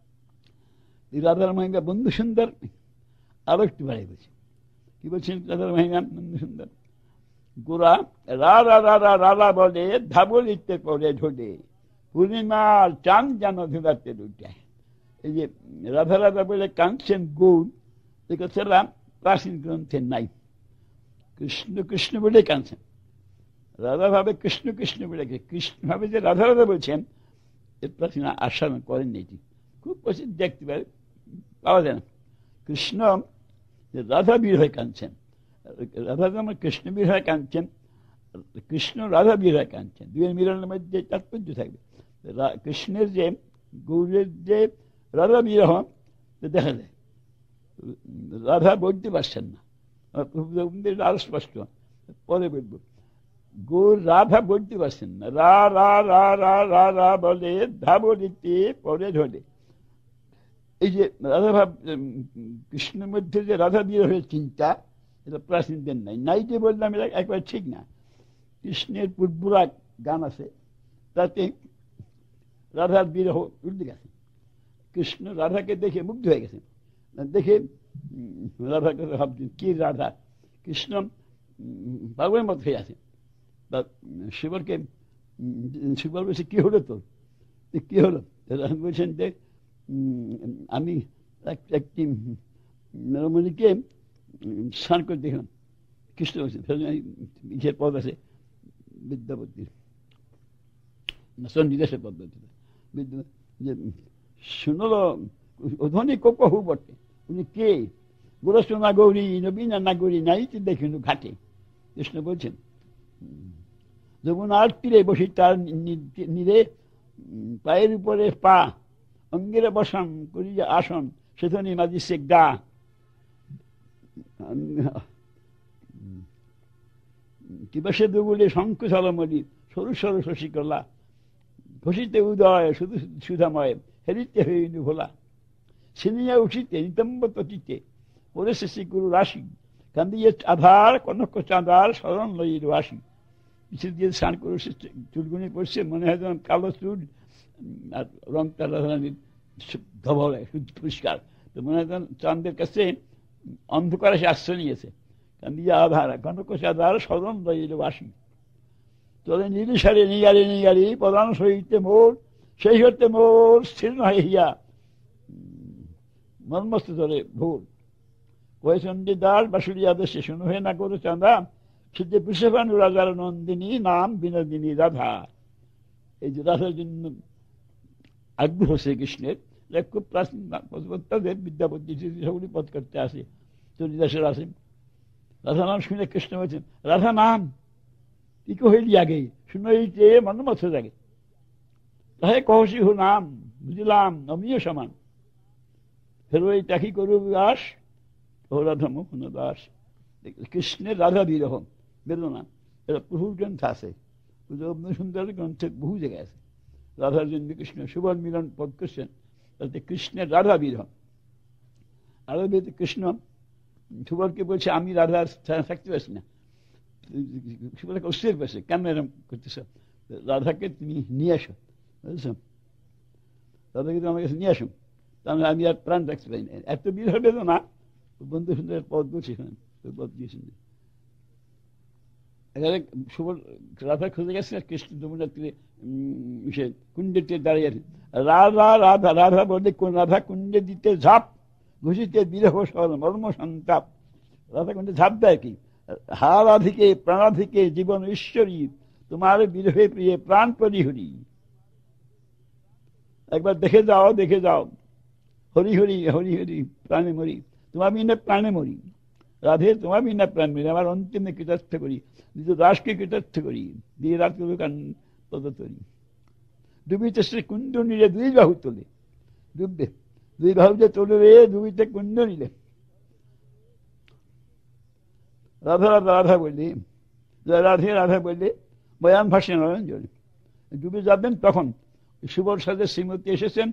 রাধার মহিমা বন্ধু সুন্দর, আরো একটু বাড়ি বলছে, কি বলছেন রাধার মহিমা বন্ধু সুন্দর। গোরা রা রা রা রা রাধা বলে ধাবলিতে পড়ে ঢোলে, পূর্ণিমার চাঁদ যেন ধুলাতে উঠায়। এই যে রাধা রাধা বলে কাঁদছেন গৌর, এ কথাটা প্রাচীন গ্রন্থে নাই। কৃষ্ণ কৃষ্ণ বলে কাঁদছেন, রাধা ভাবে কৃষ্ণ কৃষ্ণ বলে, কৃষ্ণ ভাবে যে রাধা রাধা বলছেন এর প্রাচীন আস্বাদন করেননি। এটি খুব প্রসিদ্ধ দেখতে পারে, পাওয়া যায় না। কৃষ্ণ রাধা বীর হয়ে কাঁদছেন, রাধা যেমন কৃষ্ণ বীর হয়ে কাঁদছেন, কৃষ্ণ রাধা বীর হয়ে কাঁদছেন, দুয়ের মিলনের মধ্যে তাৎপর্য থাকবে। কৃষ্ণের যে গৌরের যে রাধা বিরহ দেখা যায়, রাধা বলতে পারছেন না, আরো স্পষ্ট পরে বলব। গৌর রাধা বলতে পারছেন না, রা রা রা রা রা রা বলে ধাবলিতে পরে ধরে। এই যে রাধা ভাব কৃষ্ণের মধ্যে যে রাধা বিরহের চিন্তা, এটা প্রাচীনদের নাই। নাই যে বললাম এটা একবার ঠিক না। কৃষ্ণের পূর্বরা গান আছে, তাতে রাধার বিরহ উল্লেখ আছে। কৃষ্ণ রাধাকে দেখে মুগ্ধ হয়ে গেছেন, দেখে রাধাকে ভাবছেন কি রাধা, কৃষ্ণ পাগলের মত হয়ে আছে। শিবরকে শিবর বলছে কি হলো তোর, কি হলো? বলছেন যে আমি একটি রমণীকে স্নান করে দেখলাম। কৃষ্ণ বলছেন ইসের পদ আছে বিদ্যাপতির সন্নিদেশের পদ্ধতিতে, যে শুনলো অধনী কহু বটে, উনি কে? গোরসোনা গৌরী নবীনা নাগরী নাইতে দেখিল ঘাটে। কৃষ্ণ বলছেন যমুনার তীরে বসি তার নিরে, পায়ের উপরে পা অঙ্গের বসন করি যে আসন, সেথনি মাঝি সে গা। কিবাসে দুগুলি শঙ্খ ছলমলি, সরু সরু শশিকলা, ঘষিতে উদয় শুধু সুধাময়, হেরিতে হইল ভোলা। ছিনিয়া উঠিতে নিতম্ব তটিতে পরে শেষে গুরু রাশি, কান্দিয়ে আধার কনক চাঁদার স্মরণ লইল আসি। পিছিয়ে দিয়ে স্নান করে চুলগুনি পড়ছে, মনে হয় যেন কালো চুল, আর রংটা রাধারানীর ধবলে পরিষ্কার, তো মনে হয় যেন চাঁদের কাছে অন্ধকার এসে আশ্রয় নিয়েছে। কান্দিয়ে আধার কনক চাঁদার স্মরণ লইল আসি, তবে নিরিসারে নিগারি নিগারি প্রধান সহিতে মোর, সেই হতে মোর স্থির নয় হিয়া মর্মস্থ ধরে ভোর। কয়ে চণ্ডীদাস বাসুরি আদেশে শুনো হে না করো চাঁদা, সে যে বৃষভানু রাজার নন্দিনী, নাম বিনোদিনী রাধা। এই যে রাধার জন্য আগ্রহ শ্রীকৃষ্ণের, খুব প্রাচীন বিদ্যাপতি সকলই পদ করতে আসে, চণ্ডীদাসের আসেন। রাধা নাম শুনে কৃষ্ণ বলছেন, রাধা নাম কি কহিলি আগে, শুনইতে মন মথ জাগে, তাহে কহসি হো নাম, বুঝলাম আমিও সমান, ফেরোই তাকি করু দাস, ও রাধা মোহন দাস। কৃষ্ণের রাধা বিরহ বেদনা, এটা প্রভুর গ্রন্থ আছে, সুন্দর গ্রন্থে বহু জায়গায় আছে। রাধার জন্য কৃষ্ণ সুবর্ণ মিলন পদ করছেন, তাতে কৃষ্ণের রাধা বিরহ। আরো কৃষ্ণ সুবরকে বলছে, আমি রাধার থাকতে পারছি না। সুবরকে অস্থির করছে, কেন এরকম করতেছ, রাধাকে তুমি নিয়ে আসো, বুঝেছ, রাধাকে তুমি আমার কাছে নিয়ে আসো, তাহলে আমি আর প্রাণ রাখতে পারি না। এত বিরহ বেদনা, বন্ধু সুন্দর পদ বলছি, পদ দিয়েছেন। এখানে সুবর রাধা খুঁজে গেছে, আর কৃষ্ণ যমুনা তীরে কুণ্ডে দাঁড়িয়ে আছে। রাধা রাধা রাধা বলে কোন রাধা কুণ্ডে দিতে ঝাঁপ, ঘুষিতে বিরহ সর মর্ম সন্তাপ। রাধা কুণ্ডে ঝাঁপ দেয় কি, হা রাধিকে প্রাণাধিকে জীবন ঈশ্বরী, তোমার বিরহে প্রিয়ে প্রাণ পরিহরি। একবার দেখে যাও, দেখে যাও, হরি হরি হরি হরি প্রাণে মরি, তোমার বিনা প্রাণে মরি। রাধে তোমার বিনা প্রাণ মরি, আমার অন্তিমে কৃতার্থ করি, নিজ দাসকে কৃতার্থ করি, দিয়ে রাত পদতরি। ডুবিতে শ্রী কুণ্ড নিলে দুই বাহু তোলে, ডুববে দুই বাহু যে তোলে রে, ডুবিতে কুণ্ড নিলে। রাধা রাধা রাধা বললে, রাধে রাধা বললে বয়ান ভাষে নয়ন জলে। ডুবে যাবেন তখন সুবর সাথে শ্রীমতী এসেছেন,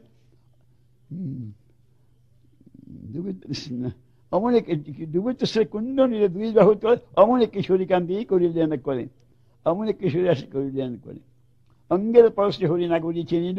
অমনে ডুবিতে শ্রী কুণ্ড নিলে দুই বাহু তোলে, অমনে কিশোরী কান্দি করিলেন করেন, অমনে কিশোরী আসি করিলেন করে। অঙ্গের পরশে হরি নাগরী চিনিল,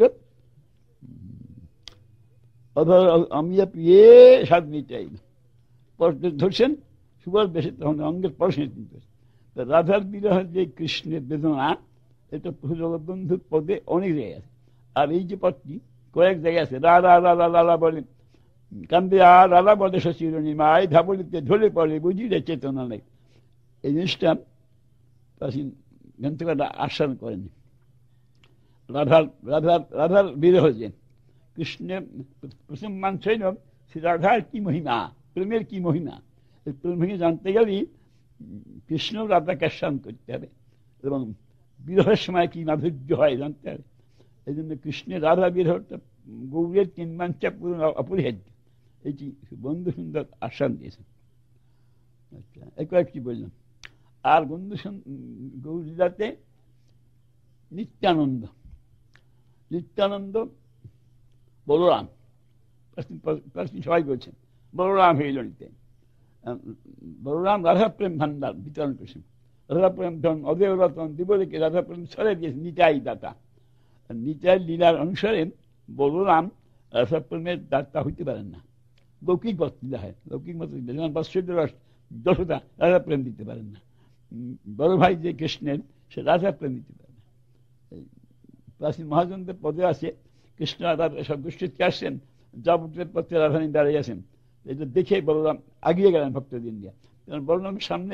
আমি প্রিয়ে স্বাদ মিটাই ধরছেন সুবল বেশি, তখন অঙ্গের পরশে চিনতে। রাধার বিরহ যে কৃষ্ণের বেদনা, এটা জগবন্ধুর পদে অনেক জায়গায় আছে। আর এই যে পদটি কয়েক জায়গায় আছে, রাধা রাধা রাধা বলে কান্দে, আর রাধা বলে শশিরণী মায়, ধাবলিতে ঢলে পড়ে বুঝিলে চেতনা নেই। এই জিনিসটা প্রাচীন গ্রন্থকাররা আস্বাদন করেনি। রাধার রাধার রাধার বিরহ যে কৃষ্ণের প্রথম মানছই না, সে রাধার কি মহিমা, প্রেমের কি মহিমা, এই প্রেমকে জানতে গেলেই কৃষ্ণ রাধাকে আস্বাদন করতে হবে, এবং বিরহের সময় কি মাধুর্য হয় জানতে হবে। এই জন্য কৃষ্ণের রাধা বিরহটা গৌরের তিন মাঞ্চা পূরণ অপরিহার্য, এটি বন্ধু সুন্দর আস্বাদন দিয়েছেন। আচ্ছা, এই কয়েকটি বললাম। আর বন্ধু গৌরীলাতে নিত্যানন্দ, নিত্যানন্দ বলরাম, সবাই বলছেন বলরাম হইল নিতে। বলরাম রাধা প্রেম ভান্ডার বিতরণ করেছেন, রাধা প্রেম ধন অদেব রতন দিবলিকে রাধা প্রেম ছড়ে দিয়েছেন নিতাই দাতা। নিতাই লীলার অনুসারে বলরাম রাধা প্রেমের দাতা হইতে পারেন না, লৌকিক মত লীলা হয়, লৌকিক মত যেমন বাৎসল্য রস যশোদা রাধা প্রেম দিতে পারেন না, বড় ভাই যে কৃষ্ণের সে রাধা প্রেম দিতে পারে না। প্রাচীন মহাজনদের পদে আছে, কৃষ্ণ রাধা সব দুষ্টিতে আসছেন, যাবতীয় পথে রাধানী দাঁড়িয়ে আছেন, এটা দেখে বলরাম আগিয়ে গেলেন ভক্তদিন দিয়ে। বলরামের সামনে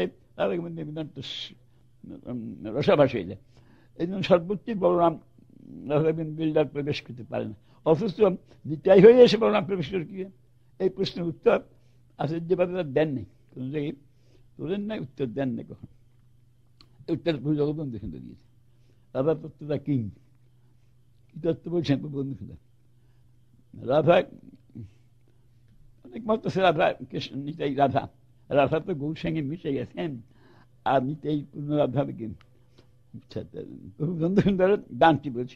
রসাভাস হয়ে যায়, এই জন্য সর্বোচ্চ বলরাম রাধাবিন্দ বিল্ডার প্রবেশ করতে পারে না। অথচ নিতাই হয়ে এসে বলরাম প্রবেশ করে কি, এই প্রশ্নের উত্তর আচার্যবাদীরা দেন নেই, কোন জায়গায় তোলেন নাই, উত্তর দেন নেই কখন। উত্তর জগবন্ধু সুন্দর দিয়েছে। রাধা তত্ত্বটা কিং, কি তত্ত্ব বলছেন বন্ধু সুন্দর। রাধা অনেক মত আছে, রাধা কৃষ্ণ নিতাই রাধা, রাধা তো গৌর সঙ্গে মিশে গেছেন, আর নিতাই পূর্ণ রাধা বন্ধু সুন্দরের গানটি বলছি।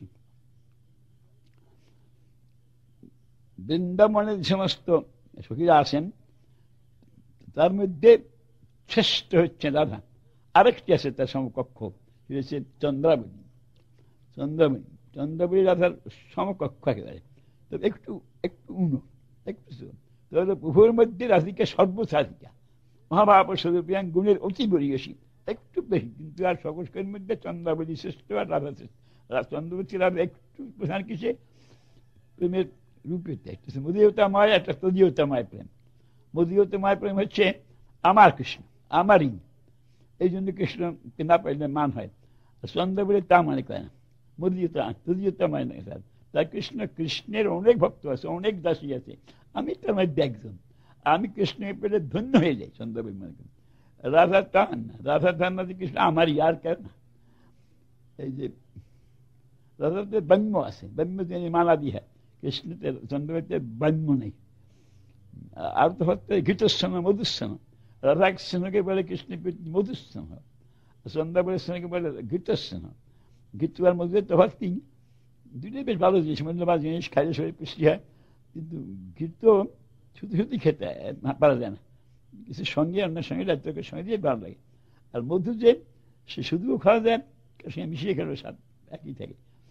বৃন্দাবনের সমস্ত সখীরা আছেন, তার মধ্যে শ্রেষ্ঠ হচ্ছে রাধা। আরেকটি আছে তার সমকক্ষ, হচ্ছে চন্দ্রাবলী। চন্দ্রাবলী চন্দ্রাবলী রাধার সমকক্ষ একেবারে, তো একটু একটু উনো একটু তাহলে প্রভুর মধ্যে রাধিকা সর্বসাধিকা, মহাভাব স্বরূপিয়াং গুণের অতি বরিয়সী, একটু বেশি, কিন্তু আর সকলের মধ্যে চন্দ্রাবলী শ্রেষ্ঠ আর রাধা শ্রেষ্ঠ। চন্দ্রবতী রাধা একটু প্রধান কিসে, প্রেমের রূপে একটা মদীয়তাময়, একটা তদীয়তাময় প্রেম। মধুগতময় প্রেম হচ্ছে আমার কৃষ্ণ, আমারই, এই জন্য কৃষ্ণকে না পাইলে মান হয়। চন্দ্রবলী তা মানে করে না, মধুযুতা মধুযুতা মানে না। তাই কৃষ্ণ, কৃষ্ণের অনেক ভক্ত আছে, অনেক দাসী আছে, আমি তার মধ্যে একজন। আমি কৃষ্ণকে পেলে ধন্য হয়ে যাই, চন্দ্রবলী মনে করেন। রাধা টান না, রাধা টান না যে কৃষ্ণ আমারই, আর কেন না। এই যে রাধাতে ব্রহ্ম আছে, ব্রহ্ম যিনি মালা দিয়ে, কৃষ্ণতে চন্দ্রবলীতে ব্রহ্ম নেই। আর তো হচ্ছে ঘৃতস্থান মধুস্থান, রাধা কৃষ্ণকে বলে কৃষ্ণ মধুস্থান, চন্দ্রবলীর স্থানকে বলে ঘৃতস্থান। ঘৃত আর মধুর তফাৎ কি? দুটোই বেশ ভালো জিনিস, মূল্যবান জিনিস, খাইলে শরীর পুষ্টি হয়। কিন্তু ঘৃত শুধু শুধুই খেতে পারা যায় না, কিছু সঙ্গে অন্য সঙ্গে রাজ্যের সঙ্গে দিয়ে ভালো লাগে। আর মধু যে সে শুধুও খাওয়া যায়, সঙ্গে মিশিয়ে খেলো স্বাদ একই থাকে।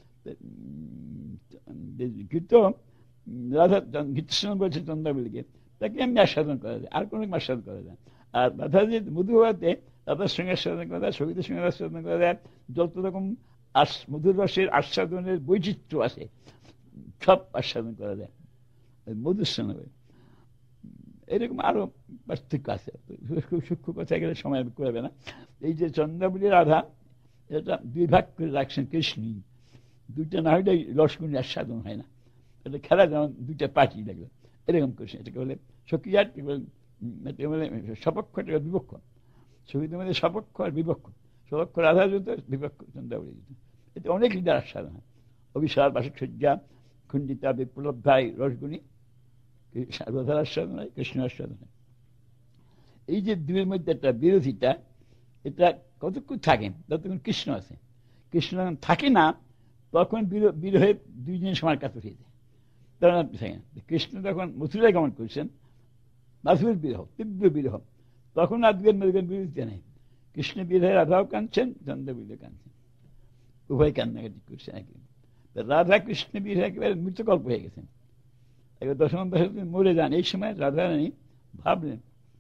ঘৃত রাধা ঘৃতস্থান বলছে চন্দ্রবলীকে, তাকে এমনি আস্বাদন করা যায়, আর কোনো আস্বাদন করা যায়। আর রাধা যে মধু হওয়াতে রাধার সঙ্গে আস্বাদন করা যায়, সঙ্গীতের সঙ্গে আস্বাদন করা যায়, যত রকম মধুর রসের আস্বাদনের বৈচিত্র্য আছে সব আস্বাদন করা যায় মধুস্থান হবে। এরকম আরো পার্থক্য আছে, খুব সূক্ষ্ম কথা গেলে সময় করবে না। এই যে চন্দ্রবলী রাধা, এটা দুই ভাগ করে রাখছেন কৃষ্ণই, দুইটা না হইলে রসগুণের আস্বাদন হয় না। এটা খেলা যেমন দুইটা পার্টি লাগলো, এরকম কৃষ্ণ। এটাকে বলে সখিয়ার, বলে সপক্ষ, এটা বিপক্ষ। সঙ্গীতের মধ্যে সপক্ষ আর বিপক্ষ, সপক্ষ রাধা যুদ্ধ, বিপক্ষ চন্দ্রবলী যুদ্ধ। এতে অনেক লিডার আস্বাদন হয়, অভিশার, বাসুসজ্জা, খণ্ডিতা, বিপ্লব্ধায়, রসগুণী, রাধার আস্বাদন হয়, কৃষ্ণ আস্বাদন হয়। এই যে দুয়ের মধ্যে একটা বিরোধিতা, এটা কতক্ষণ থাকে? যতক্ষণ কৃষ্ণ আছে। কৃষ্ণ যখন থাকে না, তখন বিরহে দুইজনের সমান কাছে হয়ে যায়। তখন আপনি থাকেন। কৃষ্ণ যখন মথুরায় গমন করছেন, মাধুরের বিরহ, তীব্র বিরহ, তখন আর দুয়ের মধ্যে বিরোধিতা নেই। কৃষ্ণ বিরহে রাধাও কাঁদছেন, চন্দ্রবলীও কাঁদছেন, উভয় কান্নাকাটি করছেন একই। রাধা কৃষ্ণ বিরহে একেবারে মৃতকল্প হয়ে গেছেন, একবার দশম দশক মরে যান। এই সময় রাধা রানী ভাবলেন,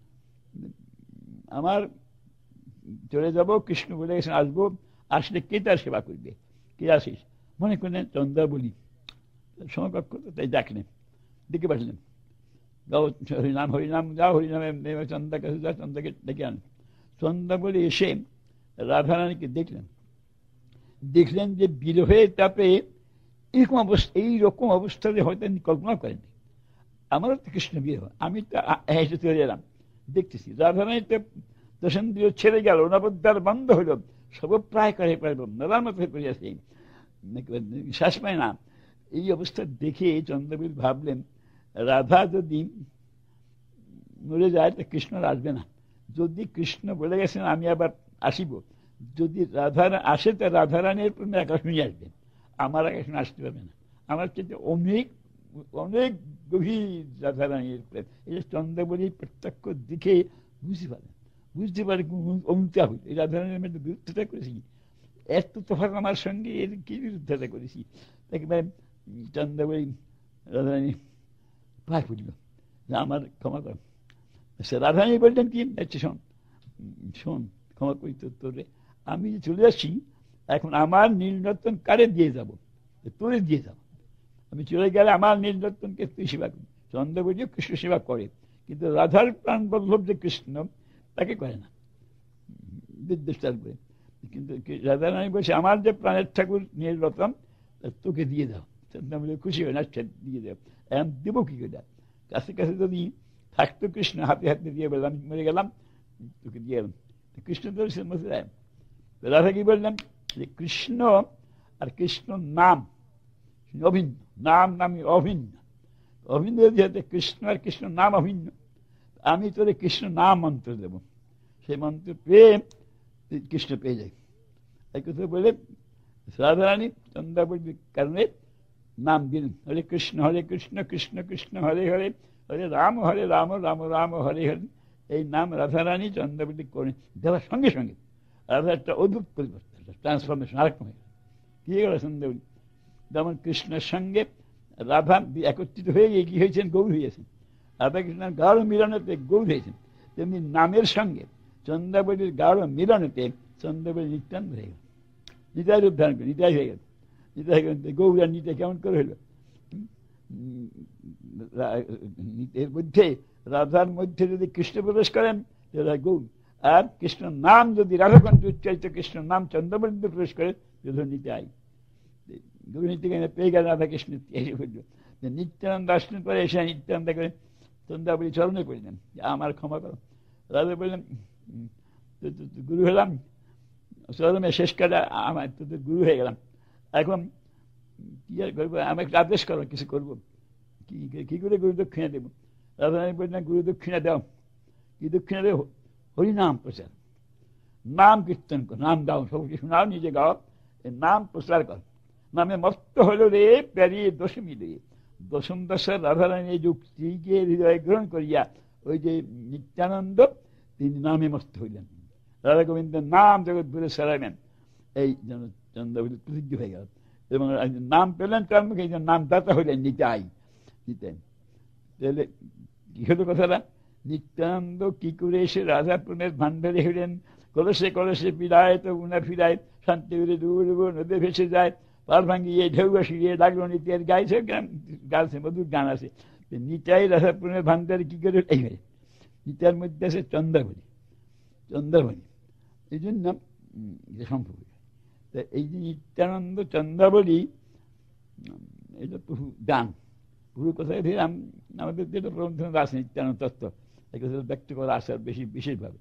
আমার চলে যাব, কৃষ্ণ বলে গেছেন আসবো, আসলে কে তার সেবা করবে, কে আসিস? মনে করলেন চন্দ্রবলী, সমকক্ষ, তাই ডাকলেন, ডেকে পাঠলেন, যাও হরিনাম হরিনাম যাও, হরিনামে চন্দ্র কাছে যাও, চন্দ্রকে ডেকে আন। চন্দ্রবলী এসে রাধারানীকে দেখলেন, দেখলেন যে বিরহে তাপে এরকম অবস্থা, এইরকম অবস্থাতে হয়তো কল্পনা করেনি। আমারও তো কৃষ্ণ বিরহ, আমি তো হেসে চলে এলাম, দেখতেছি রাধারানী তো দশেন্দ্রিয় ছেড়ে গেল, নবদ্বার বন্ধ হইল, সব প্রায় করে পারব নলার মতো হয়ে পড়িয়াছে, শ্বাস পায় না। এই অবস্থা দেখে চন্দ্রবীর ভাবলেন, রাধা যদি মরে যায় তো কৃষ্ণ আসবে না। যদি কৃষ্ণ বলে গেছেন আমি আবার আসিব, যদি রাধা আসে তো রাধারানীর প্রেমে আকাশমণি আসবেন, আমার আকাশমণি আসতে পারবে না। আমার চেয়ে অনেক অনেক গভীর রাধারানীর প্রেম। এই যে চন্দ্রবলী প্রত্যক্ষ দিকে বুঝতে পারেন, বুঝতে পারে অমুতা হইল, এই রাধারানীর মধ্যে বিরুদ্ধতা করেছি, এত তফাৎ আমার সঙ্গে এর কি বিরুদ্ধতা করেছি। একেবারে চন্দ্রবলী রাধারানী পায়ে পড়ল, আমার ক্ষমা কর। সে রাধারানী বললেন কি, আচ্ছা শোন শোন ক্ষমা করি তোরে, আমি চলে আসছি, এখন আমার নীলরতন কারে দিয়ে যাব? তোরে দিয়ে যাব। আমি চলে গেলে আমার নীলরতনকে তুই সেবা করবি। চন্দ্রবলীও কৃষ্ণ সেবা করে, কিন্তু রাধার প্রাণ বল্লভ যে কৃষ্ণ, তাকে করে না, বিদ্বেষার করে। কিন্তু রাধারানী বলছে আমার যে প্রাণের ঠাকুর নীলরতন, তোকে দিয়ে দাও। চন্দ্রবলী খুশি হয় না, দিয়ে দেব। এখন দেবো কি করে? কাছে কাছে যদি থাকতো কৃষ্ণ, হাতে হাতে দিয়ে বললাম মরে গেলাম, তোকে দিয়ে এলাম। কৃষ্ণ তো মথুরায়। রাধা কি বললাম যে কৃষ্ণ আর কৃষ্ণ নাম অভিন্ন, নাম নামই অভিন্ন, অভিন্ন যেহেতু কৃষ্ণ আর কৃষ্ণ নাম অভিন্ন, আমি তোরে কৃষ্ণ নাম মন্ত্র দেব, সেই মন্ত্র পেয়ে কৃষ্ণ পেয়ে যাই। এই কথা বলে রাধারানী চন্দ্রবলীর কারণে নাম দিলেন, হরে কৃষ্ণ হরে কৃষ্ণ কৃষ্ণ কৃষ্ণ হরে হরে, হরে রাম হরে রাম রাম রাম হরে হরে। এই নাম রাধারানী চন্দ্রবলী করে দেওয়ার সঙ্গে সঙ্গে রাধা একটা অদ্ভুত পরিবর্তন, ট্রান্সফরমেশন আরেকরকম হয়ে গেল। কি গেল চন্দ্রবলী? যেমন কৃষ্ণের সঙ্গে রাধা একত্রিত হয়ে গিয়ে কি হয়েছেন, গৌর হয়েছেন। রাধা কৃষ্ণের গাঢ় মিলনেতে গৌর হয়েছেন, তেমনি নামের সঙ্গে চন্দ্রবলীর গাঢ় মিলনেতে চন্দ্রবলী নিত্যান্ত হয়ে গেল, নিতাই রূপ ধারণ করে নিতাই হয়ে গেল। নিতাই গৌর আর নিতাই কেমন করে হইল? এর মধ্যে রাধার মধ্যে যদি কৃষ্ণ প্রবেশ করেন গৌর, আর কৃষ্ণ নাম যদি রাধাকণ্ঠে উচ্চারিত কৃষ্ণ নাম চন্দ্রবর্ণে প্রবেশ করে নিতাই গৌরনীতি পেয়ে গেল রাধা কৃষ্ণ নিত্যানন্দ আসনের পরে এসে নিত্যানন্দ করে চন্দ্রাবলী চরণে পড়লেন, আমার ক্ষমা করো। রাধা বললেন গুরু হলাম, চরণে শেষ কালে আমার তো গুরু হয়ে গেলাম, এখন কি আর করবো, আমাকে আদেশ করো কিছু করবো, কি করে গুরু দক্ষিণা দেবো? রাধা বললেন গুরু দক্ষিণা দাও। কি দক্ষিণা দেবো? হরিনাম প্রচার, নাম কীর্তন কর, নাম দাও, সবকে শোনাও, নিজে গাও, নাম প্রচার কর। নামে মস্ত হল রে প্যারি দশমী রে। দশম দশের রাধারানী যুক্তিকে হৃদয় গ্রহণ করিয়া ওই যে নিত্যানন্দ তিনি নামে মস্ত হইলেন, রাধা গোবিন্দের নাম জগৎ ঘুরে সারাবেন, এই যেন চন্দ্রবলী প্রতিজ্ঞ হয়ে গেল এবং নাম পেলেন তার মুখে, এই নাম দাতা হইলেন নিতাই। নিতাই তাহলে কি হলো কথাটা? নিত্যানন্দ কি করে এসে রাধা প্রেমের ভান্ডারে হইলেন, কলসে কলসে পিলায় তো উনা ফিরায়, শান্তি উড়ে দূর নদী ভেসে যায়, পার ভাঙ্গিয়ে ঢেউ আসিয়ে লাগলো নিত্যের গাইছে, গাছে মধুর গান আছে। নিতাই রাধা প্রেমের ভান্ডারে কি করে এই হয়, নিতার মধ্যে আছে চন্দ্রাবলী, চন্দ্রাবলী এই জন্য সম্ভব। এই যে নিত্যানন্দ চন্দ্রাবলী এটা প্রভু দান, প্রভু কোথায় ধীরে আমাদের যেটা প্রবন্ধ আছে নিত্যানন্দ তত্ত্ব ব্যক্ত করা আসার বেশি বিশেষভাবে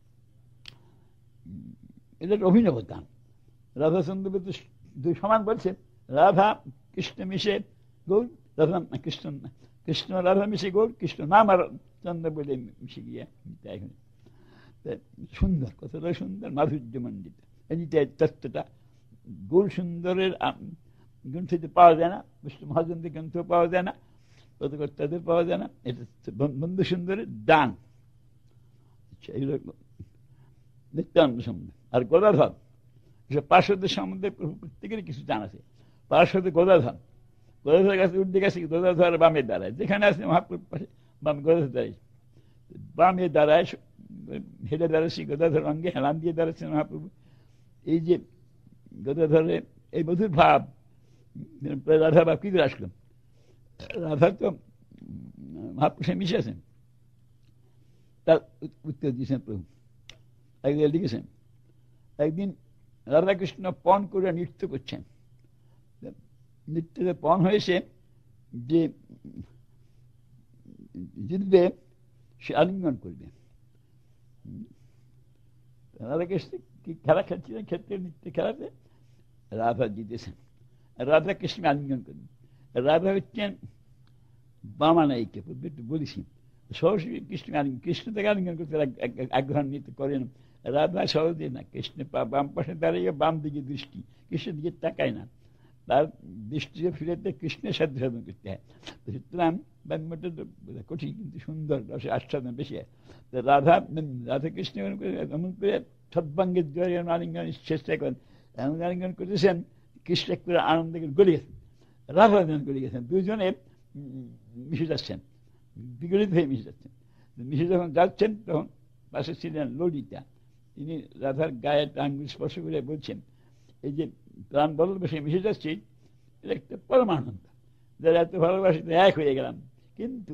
এটা অভিনব দান। রাধা চন্দ্রবলী তো দুই সমান বলছে, রাধা কৃষ্ণ মিশে গৌর, রাধা কৃষ্ণ কৃষ্ণ রাধা মিশে গৌর, কৃষ্ণ নাম আর চন্দ্রবলী মিশে গিয়ে নিতাই। সুন্দর কথাটা, সুন্দর মাধুর্যমণ্ডিত নিতাই তত্ত্বটা। গৌর সুন্দরের গ্রন্থে পাওয়া যায় না, বিষ্ণু মহাজনদের গ্রন্থেও পাওয়া যায় না, পদকর্তাদের পাওয়া যায় না, এটা বন্ধু সুন্দরের দান। নিত্যানন্দ সম্বন্ধে আর গদাধর, পার্শ্বদের সম্বন্ধে প্রত্যেকেরই কিছু জান আছে। পার্শ্বদের গদাধর, গদাধর গাছে উর্ধে গেছে, গদাধর বামের দ্বারায় যেখানে আছে মহাপ্রভু পাশে বাম গদাধর দাঁড়ায়, বামের দ্বারায় হেলে দাঁড়াচ্ছি, গদাধর অঙ্গে হেলান দিয়ে দাঁড়াচ্ছেন মহাপ্রভু। এই যে গদাধরের এই মধুর ভাব, রাধা ভাব কি করে আসলো? রাধা তো মহাপুরুষে মিশে আছেন, তার উত্তর দিয়েছেন প্রভু। একদিন লিখেছেন, একদিন রাধাকৃষ্ণ পণ করে নৃত্য করছেন, নৃত্যতে পণ হয়েছে যে জিতবে সে আলিঙ্গন করবে। রাধাকৃষ্ণ কি খেলা খেলছিলেন, ক্ষেত্রে নৃত্য খেলাতে রাধা জিতেছেন, রাধাকৃষ্ণ আলিঙ্গন করবেন। রাধা হচ্ছেন বামানাইকে একটু বলেছি, সরাসরি কৃষ্ণ আলিঙ্গন, কৃষ্ণ থেকে আলিঙ্গন করতে আগ্রহান্বিত করেন। রাধা সহজে না, কৃষ্ণ বাম পাশে দাঁড়িয়ে বাম দিকে দৃষ্টি, কৃষ্ণের দিকে তাকায় না, তার দৃষ্টিকে ফিরেতে কৃষ্ণের সাধ্য সাধন করতে হয়। সুতরাং ব্যায়ামটা কঠিন কিন্তু সুন্দর, রসে আস্বাদন বেশি হয়। রাধা রাধা কৃষ্ণ এমন করে সদ্ভাঙ্গের দ্বারা আলিঙ্গন চেষ্টা করেন, এমন আলিঙ্গন করেছেন কৃষ্ণ একটু আনন্দ গলে গেছেন, রাধা গলে গেছেন, দুজনে মিশে যাচ্ছেন, বিগলিত হয়ে মিশে যাচ্ছেন। মিশে যখন যাচ্ছেন তখন পাশে ছিলেন ললিতা, তিনি রাধার গায়ে আঙ্গুল স্পর্শ করে বলছেন, এই যে প্রাণ ভালোবাসে মিশে যাচ্ছি, এটা একটা পরমানন্দ, যারা এত ভালোবাসে এক হয়ে গেলাম, কিন্তু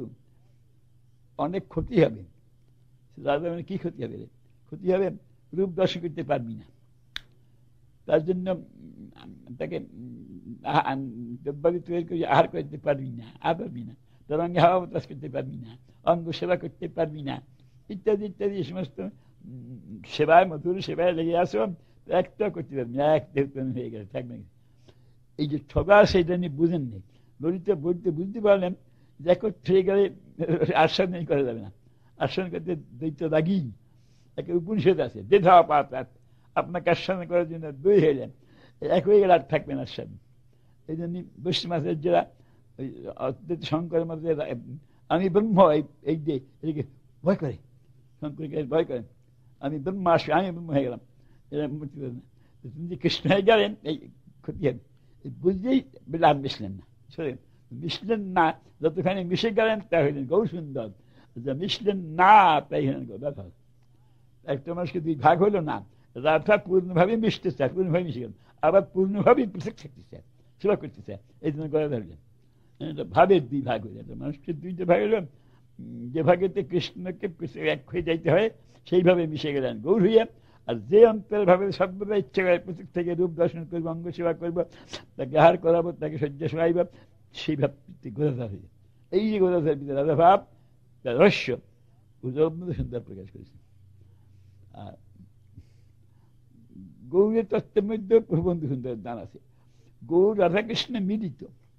অনেক ক্ষতি হবে। রাধা মানে কি ক্ষতি হবে? ক্ষতি হবে রূপ দর্শন করতে পারবি না, তার জন্য তাকে দ্রব্যাদি তৈরি করে আহার করতে পারবি না, আর পারবি না, তার অঙ্গে হাওয়া বাতাস করতে পারবি না, অঙ্গ সেবা করতে পারবি না, ইত্যাদি ইত্যাদি সমস্ত সেবায় মধুর সেবায় লেগে আসো, একটা করতে পারবি না, এক দেহ হয়ে গেছে থাকবে। এই যে ঠগা সেইটা নিয়ে বুঝেন নেই, ললিতা বলতে বুঝতে পারলেন যে একত্র হয়ে গেলে আস্বাদন করা যাবে না, আস্বাদন করতে দৈত্য দাগি একে উপনিষদ আছে, দেধা পাত আপনাকে আস্বাদন করার জন্য দুই হয়ে যান, এক হয়ে গেলে আর থাকবেন আস্বাদন। এই জন্য বৈষ্ণবের যারা শঙ্করের মধ্যে আমি ব্রহ্ম এই যে এদিকে ভয় করে, শঙ্করকে ভয় করেন, আমি ব্রহ্ম আসি, আমি ব্রহ্ম হয়ে গেলাম, এরা মূর্তি করে না। তুমি যে কৃষ্ণ হয়ে গেলেন এই ক্ষতি হবে, বুঝলেই বলে আর মিশলেন না, শোনেন মিশলেন না, যতখানি মিশে গেলেন তা হইলেন গৌ সুন্দর, মিশলেন না তাই হলেন গৌ রাধা। একটা মানুষকে দুই ভাগ হইল না, রাধা পূর্ণভাবে মিশতে চায়, পূর্ণভাবে মিশে গেল, আবার পূর্ণভাবে পৃথক থাকতে চায়, সেবা করতে চায়, এই জন্য গলা ধরলেন। এটা ভাবের দুই ভাগ হয়ে যাবে। মানুষকে দুইটা ভাগ হলো, যে ভাগেতে কৃষ্ণকে এক হয়ে যাইতে হয় সেইভাবে মিশে গেলেন গৌর হইয়া, আর যে অন্তরের ভাবে সর্বদা ইচ্ছে করে প্রতীক থেকে রূপ দর্শন করবো, অঙ্গ সেবা করবো, তাকে আহার করাবো, তাকে শয্যা শোয়াইব, সেই ভাব গোদাধর হয়ে যায়। এই যে গোদাধর ভিতরে রাধা ভাব, তার রহস্য সুন্দর প্রকাশ করেছে। আর গৌরের তত্ত্বের মধ্যে প্রবন্ধ সুন্দর দান আছে। গৌর রাধাকৃষ্ণ মিলিত,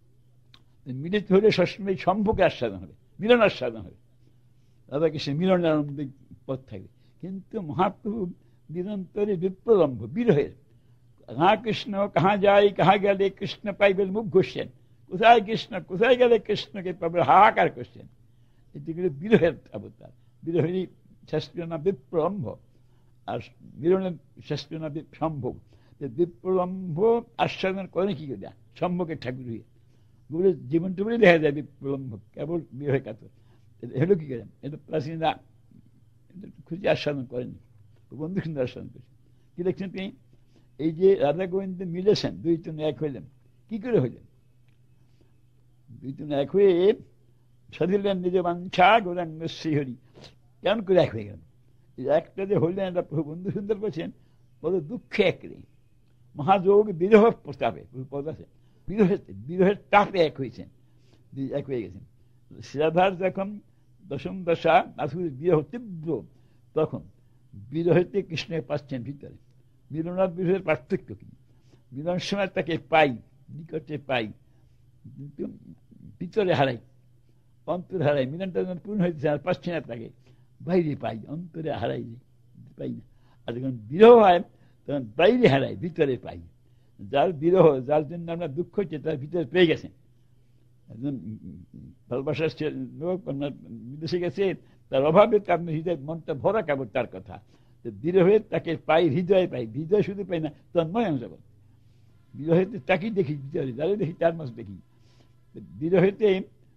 মিলিত হলে সবসময় সম্ভোগে আস্বাদন হবে, মিলন আস্বাদন হবে, রাধাকৃষ্ণ মিলনের আনন্দ পথ থাকবে। কিন্তু মহাপ্রভু নিরন্তরে বিপ্রলম্ব বিরহের, কাহা কৃষ্ণ কাহা যায়, কাহা গেলে কৃষ্ণ পাইবেন মুখ ঘষছেন, কোথায় কৃষ্ণ কোথায় গেলে কৃষ্ণকে পাবে হাহাকার করছেন। এটিগুলো বিরহের অবতার। বিরহেরই শাস্ত্রীয় নাম বিপ্রলম্ব, আর মিলনের শাস্ত্রীয় নাম সম্ভোগ। বিপ্রলম্ব আস্বাদন করে কি করে সম্ভোগের ঠাকুর হয়ে গুরুর জীবনটা বলে দেখা যায় বিপ্রলম্ব কেবল বিরহে কাতর। হলো কি করেন, এটা প্রাচীনরা খুঁজে আস্বাদন করেনি, বন্ধু সুন্দর আস্বাদন করেছেন। কি দেখছেন তিনি, এই যে রাধা গোবিন্দ মিলেছেন, দুই জন এক হইলেন। কি করে হইলেন? দুই জন এক হয়ে সাধিলেন নিজ বাঞ্ছা গৌরাঙ্গ শ্রীহরি। কেমন করে এক হয়ে গেলেন? একটা যে হইলেন, এটা বন্ধু সুন্দর করছেন, বড় দুঃখে একরে মহাযোগ বিরহ প্রস্তাবে পদ আছে, বিরহের বিরহের তাপে এক হয়েছেন, এক হয়ে গেছেন। শ্রীরাধার যখন দশম দশা আসলে বিরহ তীব্র, তখন বিরহেতে কৃষ্ণকে পাচ্ছেন ভিতরে। মিলনার বিরহের পার্থক্য কি? মিলনের সময় তাকে পাই, নিকটে পাই, কিন্তু ভিতরে হারাই, অন্তরে হারাই। মিলনটা যখন পূর্ণ হয়েছে আর পাচ্ছি না, তাকে বাইরে পাই, অন্তরে হারাই পাই না। আর যখন বিরহ হয় তখন বাইরে হারাই, ভিতরে পাই। যার বিরহ, যার জন্য আমরা দুঃখ হচ্ছে, তার ভিতরে পেয়ে গেছেন। একজন ভালোবাসার লোক আপনার বিদেশে গেছে, তার অভাবে তার হৃদয় মনটা ভরা কেবল তার কথা। বিরহে তাকে পাই, হৃদয়ে পাই, হৃদয় শুধু পাই না, তন্ময় আমি যাব। বিরহেতে তাকেই দেখি, ভিতরে যারে দেখি তার মাঝ দেখি। বিরহেতে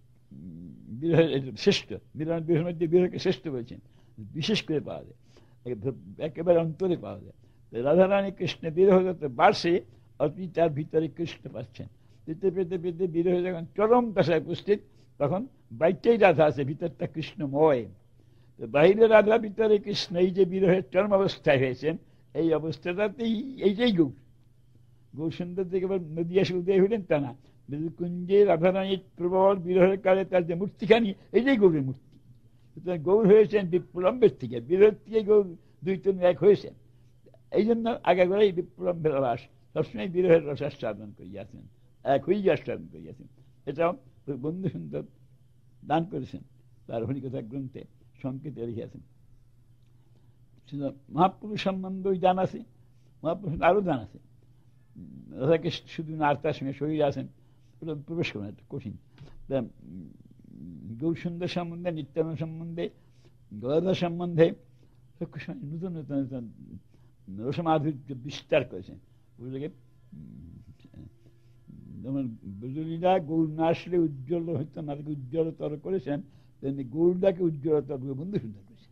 বিরহের শ্রেষ্ঠ, মিলন বিরহের মধ্যে বিরহকে শ্রেষ্ঠ বলছেন, বিশেষ করে পাওয়া যায়, একেবারে অন্তরে পাওয়া যায়। রাধারানী কৃষ্ণ বিরহ যত বাড়ছে, আপনি তার ভিতরে কৃষ্ণ পাচ্ছেন। পেতে পেতে পেতে বিরহে যখন চরম দশায় উপস্থিত, তখন বাইরটাই রাধা আছে, ভিতরটা কৃষ্ণময়। বাইরে রাধা, ভিতরে কৃষ্ণ। এই যে বিরহের চরম অবস্থায় হয়েছেন, এই অবস্থাটাতেই এইটাই গৌর। গৌর সুন্দর থেকে নদী এসে উদয় হইলেন তা না, কুঞ্জে রাধারানীর প্রবল বিরহের কালে তার যে মূর্তিখানি, এইটাই গৌরের মূর্তি। সুতরাং গৌর হয়েছেন বিপ্লম্বের থেকে, বিরহের থেকে গৌর দুই তিন এক হয়েছেন। এই জন্য আগে করে এই বিপ্লম্বের রস, সবসময় বিরহের রস আস্বাদন করিয়াছেন, এক হয়ে আস্বাদন করিয়াছেন। এটাও বন্ধু সুন্দর দান করেছেন তার হরিকথা গ্রন্থে সংকেতে লিখিয়াছেন। মহাপুরুষ সম্বন্ধ ওই দান আছে, মহাপুরুষ আরো দান আছে। রাধাকে শুধু আর তার সঙ্গে শরীর আছেন, ওটা প্রবেশ করেন, একটা কঠিন। গৌরসুন্দর সম্বন্ধে, নিত্যানন্দ সম্বন্ধে, গদাধর সম্বন্ধে নতুন নতুন নতুন রসমাধুর্য বিস্তার করেছেন। ওগুলোকে যেমন বুজুলিরা গৌর না আসলে উজ্জ্বল হইতো না, তাকে উজ্জ্বলতর করেছেন, তেমনি গৌরটাকে উজ্জ্বলতর বন্ধু সুন্দর করেছেন।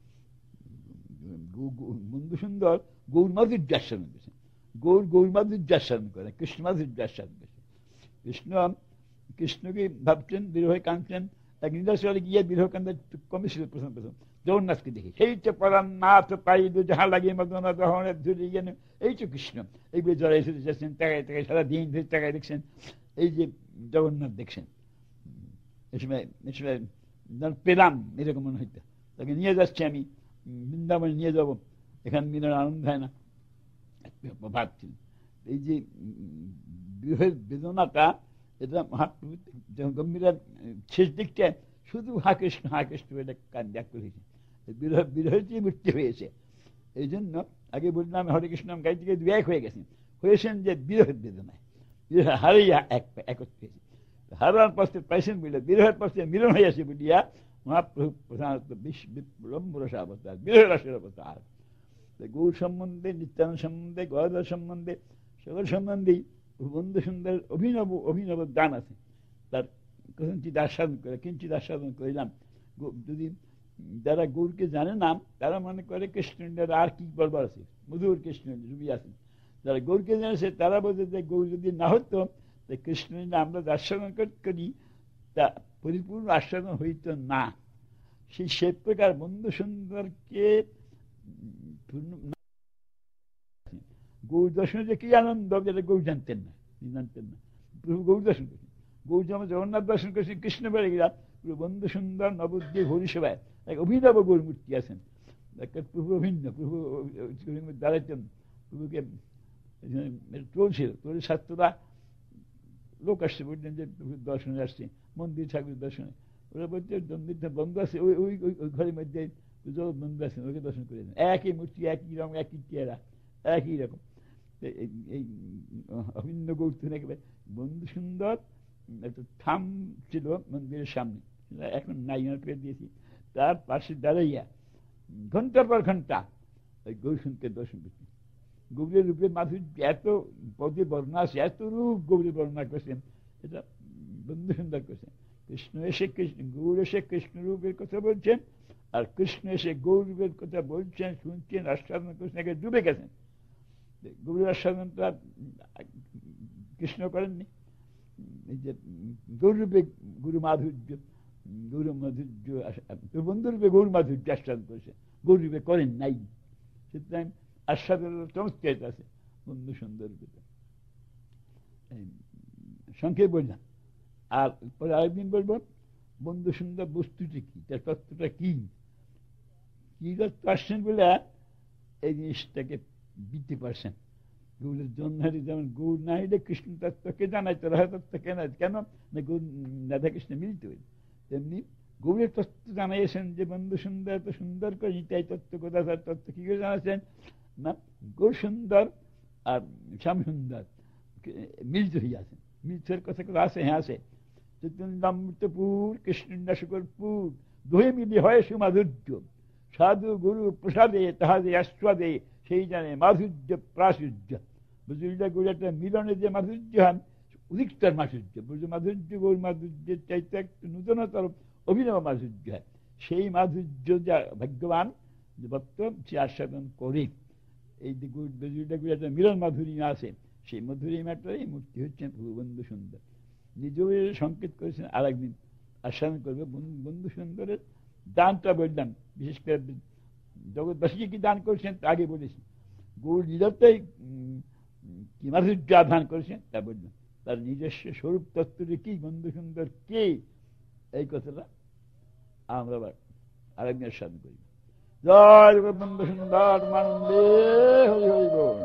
বন্ধু সুন্দর গৌর মাধুর্য আস্বাদন করেছেন, গৌর গৌর মাধুর্য আস্বাদন করেন, কৃষ্ণ মাধুর্য আস্বাদন করেছেন। কৃষ্ণ কৃষ্ণকে ভাবছেন, বিরহে কাঁদছেন। এক নিদাসে গিয়ে বিরহ কান্দা কমেছিল প্রথম প্রথম জগন্নাথকে দেখে, সেই তো পরান নাথ পাই যাহা লাগে মদনা দহনের ধরে গেন, এই তো কৃষ্ণ। এইগুলো জড়াই এসে যাচ্ছেন, টাকায় টাকায় সারা দিন ধরে টাকায় দেখছেন, এই যে জগন্নাথ দেখছেন। এই সময় এই সময় পেলাম এরকম মনে হইতো, তাকে নিয়ে যাচ্ছি আমি বৃন্দাবন নিয়ে যাবো, এখানে মিলন আনন্দ হয় না ভাবছেন। এই যে বিরহের বেদনাটা, এটা মহাপ্রভু গম্ভীরার শেষ দিকটা শুধু হা কৃষ্ণ হা কৃষ্ণ এটা কান ব্যাক করেছে। বিরহ বিরহের যে মৃত্যু হয়েছে, এই জন্য আগে বললাম হরে কৃষ্ণ গাই থেকে দু এক হয়ে গেছেন, হয়েছেন যে বিরহের বেদনায়, বিরহ হারাইয়া এক একত্র হয়েছে। হারার পথে পাইছেন বলে বিরহের পথে মিলন হইয়াছে বলিয়া মহাপ্রভু প্রধানত বিপ্লম্ব রসাবতার, বিরহ রসের অবতার। গৌর সম্বন্ধে, নিত্যানন্দ সম্বন্ধে, গদাধর সম্বন্ধে, সকল সম্বন্ধেই বন্ধু সুন্দর অভিনব অভিনব দান আছে। তার কিঞ্চিত আস্বাদন করে কিঞ্চিত আস্বাদন করিলাম। যদি যারা গৌরকে জানে না, তারা মনে করে কৃষ্ণের আর কি বলবার আছে, মধুর কৃষ্ণ রুবি আছেন। যারা গৌরকে জানেছে তারা বোঝে যে গৌর যদি না হতো, কৃষ্ণ আমরা আস্বাদন করি তা পরিপূর্ণ আস্বাদন হইত না। সেই সে প্রকার বন্ধু সুন্দরকে গৌর দর্শনে যে কি আনন্দ, যেটা গৌর জানতেন না, জানতেন না। প্রভু গৌর দর্শন করছেন, গৌর যেমন জগন্নাথ দর্শন করছেন, কৃষ্ণ বেড়ে গেলাম বন্ধু সুন্দর নবদ্বীপ হরিসভায় এক অভিনব গৌর মূর্তি আছেন। প্রভু অভিন্ন, প্রভু দাঁড়াইতেন, প্রভুকে চলছিল, তোর ছাত্ররা লোক আসছে, বলছেন যে প্রভুর দর্শনে আসছে, মন্দির ঠাকুর দর্শনে। ওরা বলছে মন্দিরটা বন্ধ আছে, ওই ওই ওই ঘরের মধ্যে বন্ধু আছেন, ওকে দর্শন করে দেন। একই মূর্তি, একই রঙ, একই চেহারা, একই রকম। এই অভিন্ন গৌতম একেবারে বন্ধু সুন্দর একটা থাম ছিল মন্দিরের সামনে, এখন নাই, করে দিয়েছি। তার পাশে দাঁড়াইয়া ঘন্টার পর ঘন্টা ওই গৌরসুন্দরকে দর্শন করছি। গৌরের রূপে মাধুর্য এত পদে বর্ণনা আছে, এত রূপ গৌরের বর্ণনা করছেন, এটা বন্ধু সুন্দর করছেন। কৃষ্ণ এসে কৃষ্ণ, গৌর এসে কৃষ্ণ রূপের কথা বলছেন, আর কৃষ্ণ এসে গৌর রূপের কথা বলছেন, শুনছেন, আস্বাদন করছেন, একে ডুবে গেছেন। গৌরের আস্বাদন তো আর কৃষ্ণ করেননি। এই যে গৌর রূপে গুরু মাধুর্য, গৌর মাধুর্য বন্ধু রূপে গৌর মাধুর্য আস্বাদন করেছে, গৌর রূপে করেন নাই। সুতরাং আস্বাদনের চমৎকার আছে বন্ধু সুন্দর রূপে। সংক্ষেপ বললাম। আর পরে আরেকদিন বলবো বন্ধু সুন্দর বস্তুটি কি, তার তত্ত্বটা কি, কি তত্ত্ব আসছেন বলে এই জিনিসটাকে দিতে পারছেন। গৌরের জন্মহারি যেমন গৌর না হইলে কৃষ্ণ তত্ত্বকে জানাই, তো রাধা তত্ত্ব কেন, কেন না গৌর রাধা কৃষ্ণ মিলিত হইল। তেমনি গৌরের তত্ত্ব জানাইছেন যে বন্ধু সুন্দর এত সুন্দর করে নিতাই তত্ত্ব, কোথা তার তত্ত্ব কি করে জানাচ্ছেন না গৌর সুন্দর আর শ্যাম সুন্দর মিলিত হইয়াছেন। মিলিতের কথা কথা আছে, হ্যাঁ আছে। চৈতন্যমৃতপুর কৃষ্ণদাসকরপুর দোহে মিলি হয় সুমাধুর্য, সাধু গুরু প্রসাদে তাহাদে আস্বাদে সেই জানে মাধুর্য প্রাচুর্য। বুঝলিটা গৌর একটা মিলনে যে মাধুর্য হন, অধিকতর মাধুর্য, বুঝলি মাধুর্য গৌর মাধুর্যের চাইতে একটু নূতনতর অভিনব মাধুর্য হয়। সেই মাধুর্য যা ভাগ্যবান যে ভক্ত সে আস্বাদন করে। এই বুঝলিটা গৌর একটা মিলন মাধুরী আছে, সেই মধুরিমাটাই এই মূর্তি হচ্ছেন প্রভু বন্ধু সুন্দর। নিজেও সংকেত করেছেন আর একদিন আস্বাদন করবে বন্ধু সুন্দরের দানটা বললাম। বিশেষ করে জগৎবাসীকে কি দান করেছেন তা আগে বলেছি। গৌর নিজেরটাই কি মাধুর্য আধান করেছেন তা বললাম। তার নিজস্ব স্বরূপ তত্ত্বটি কি, বন্ধু সুন্দর কে, এই কথাটা আমরা আরেকদিন আস্বাদন করি। জয় বন্ধু সুন্দর মানন্দে হরি হরি বল।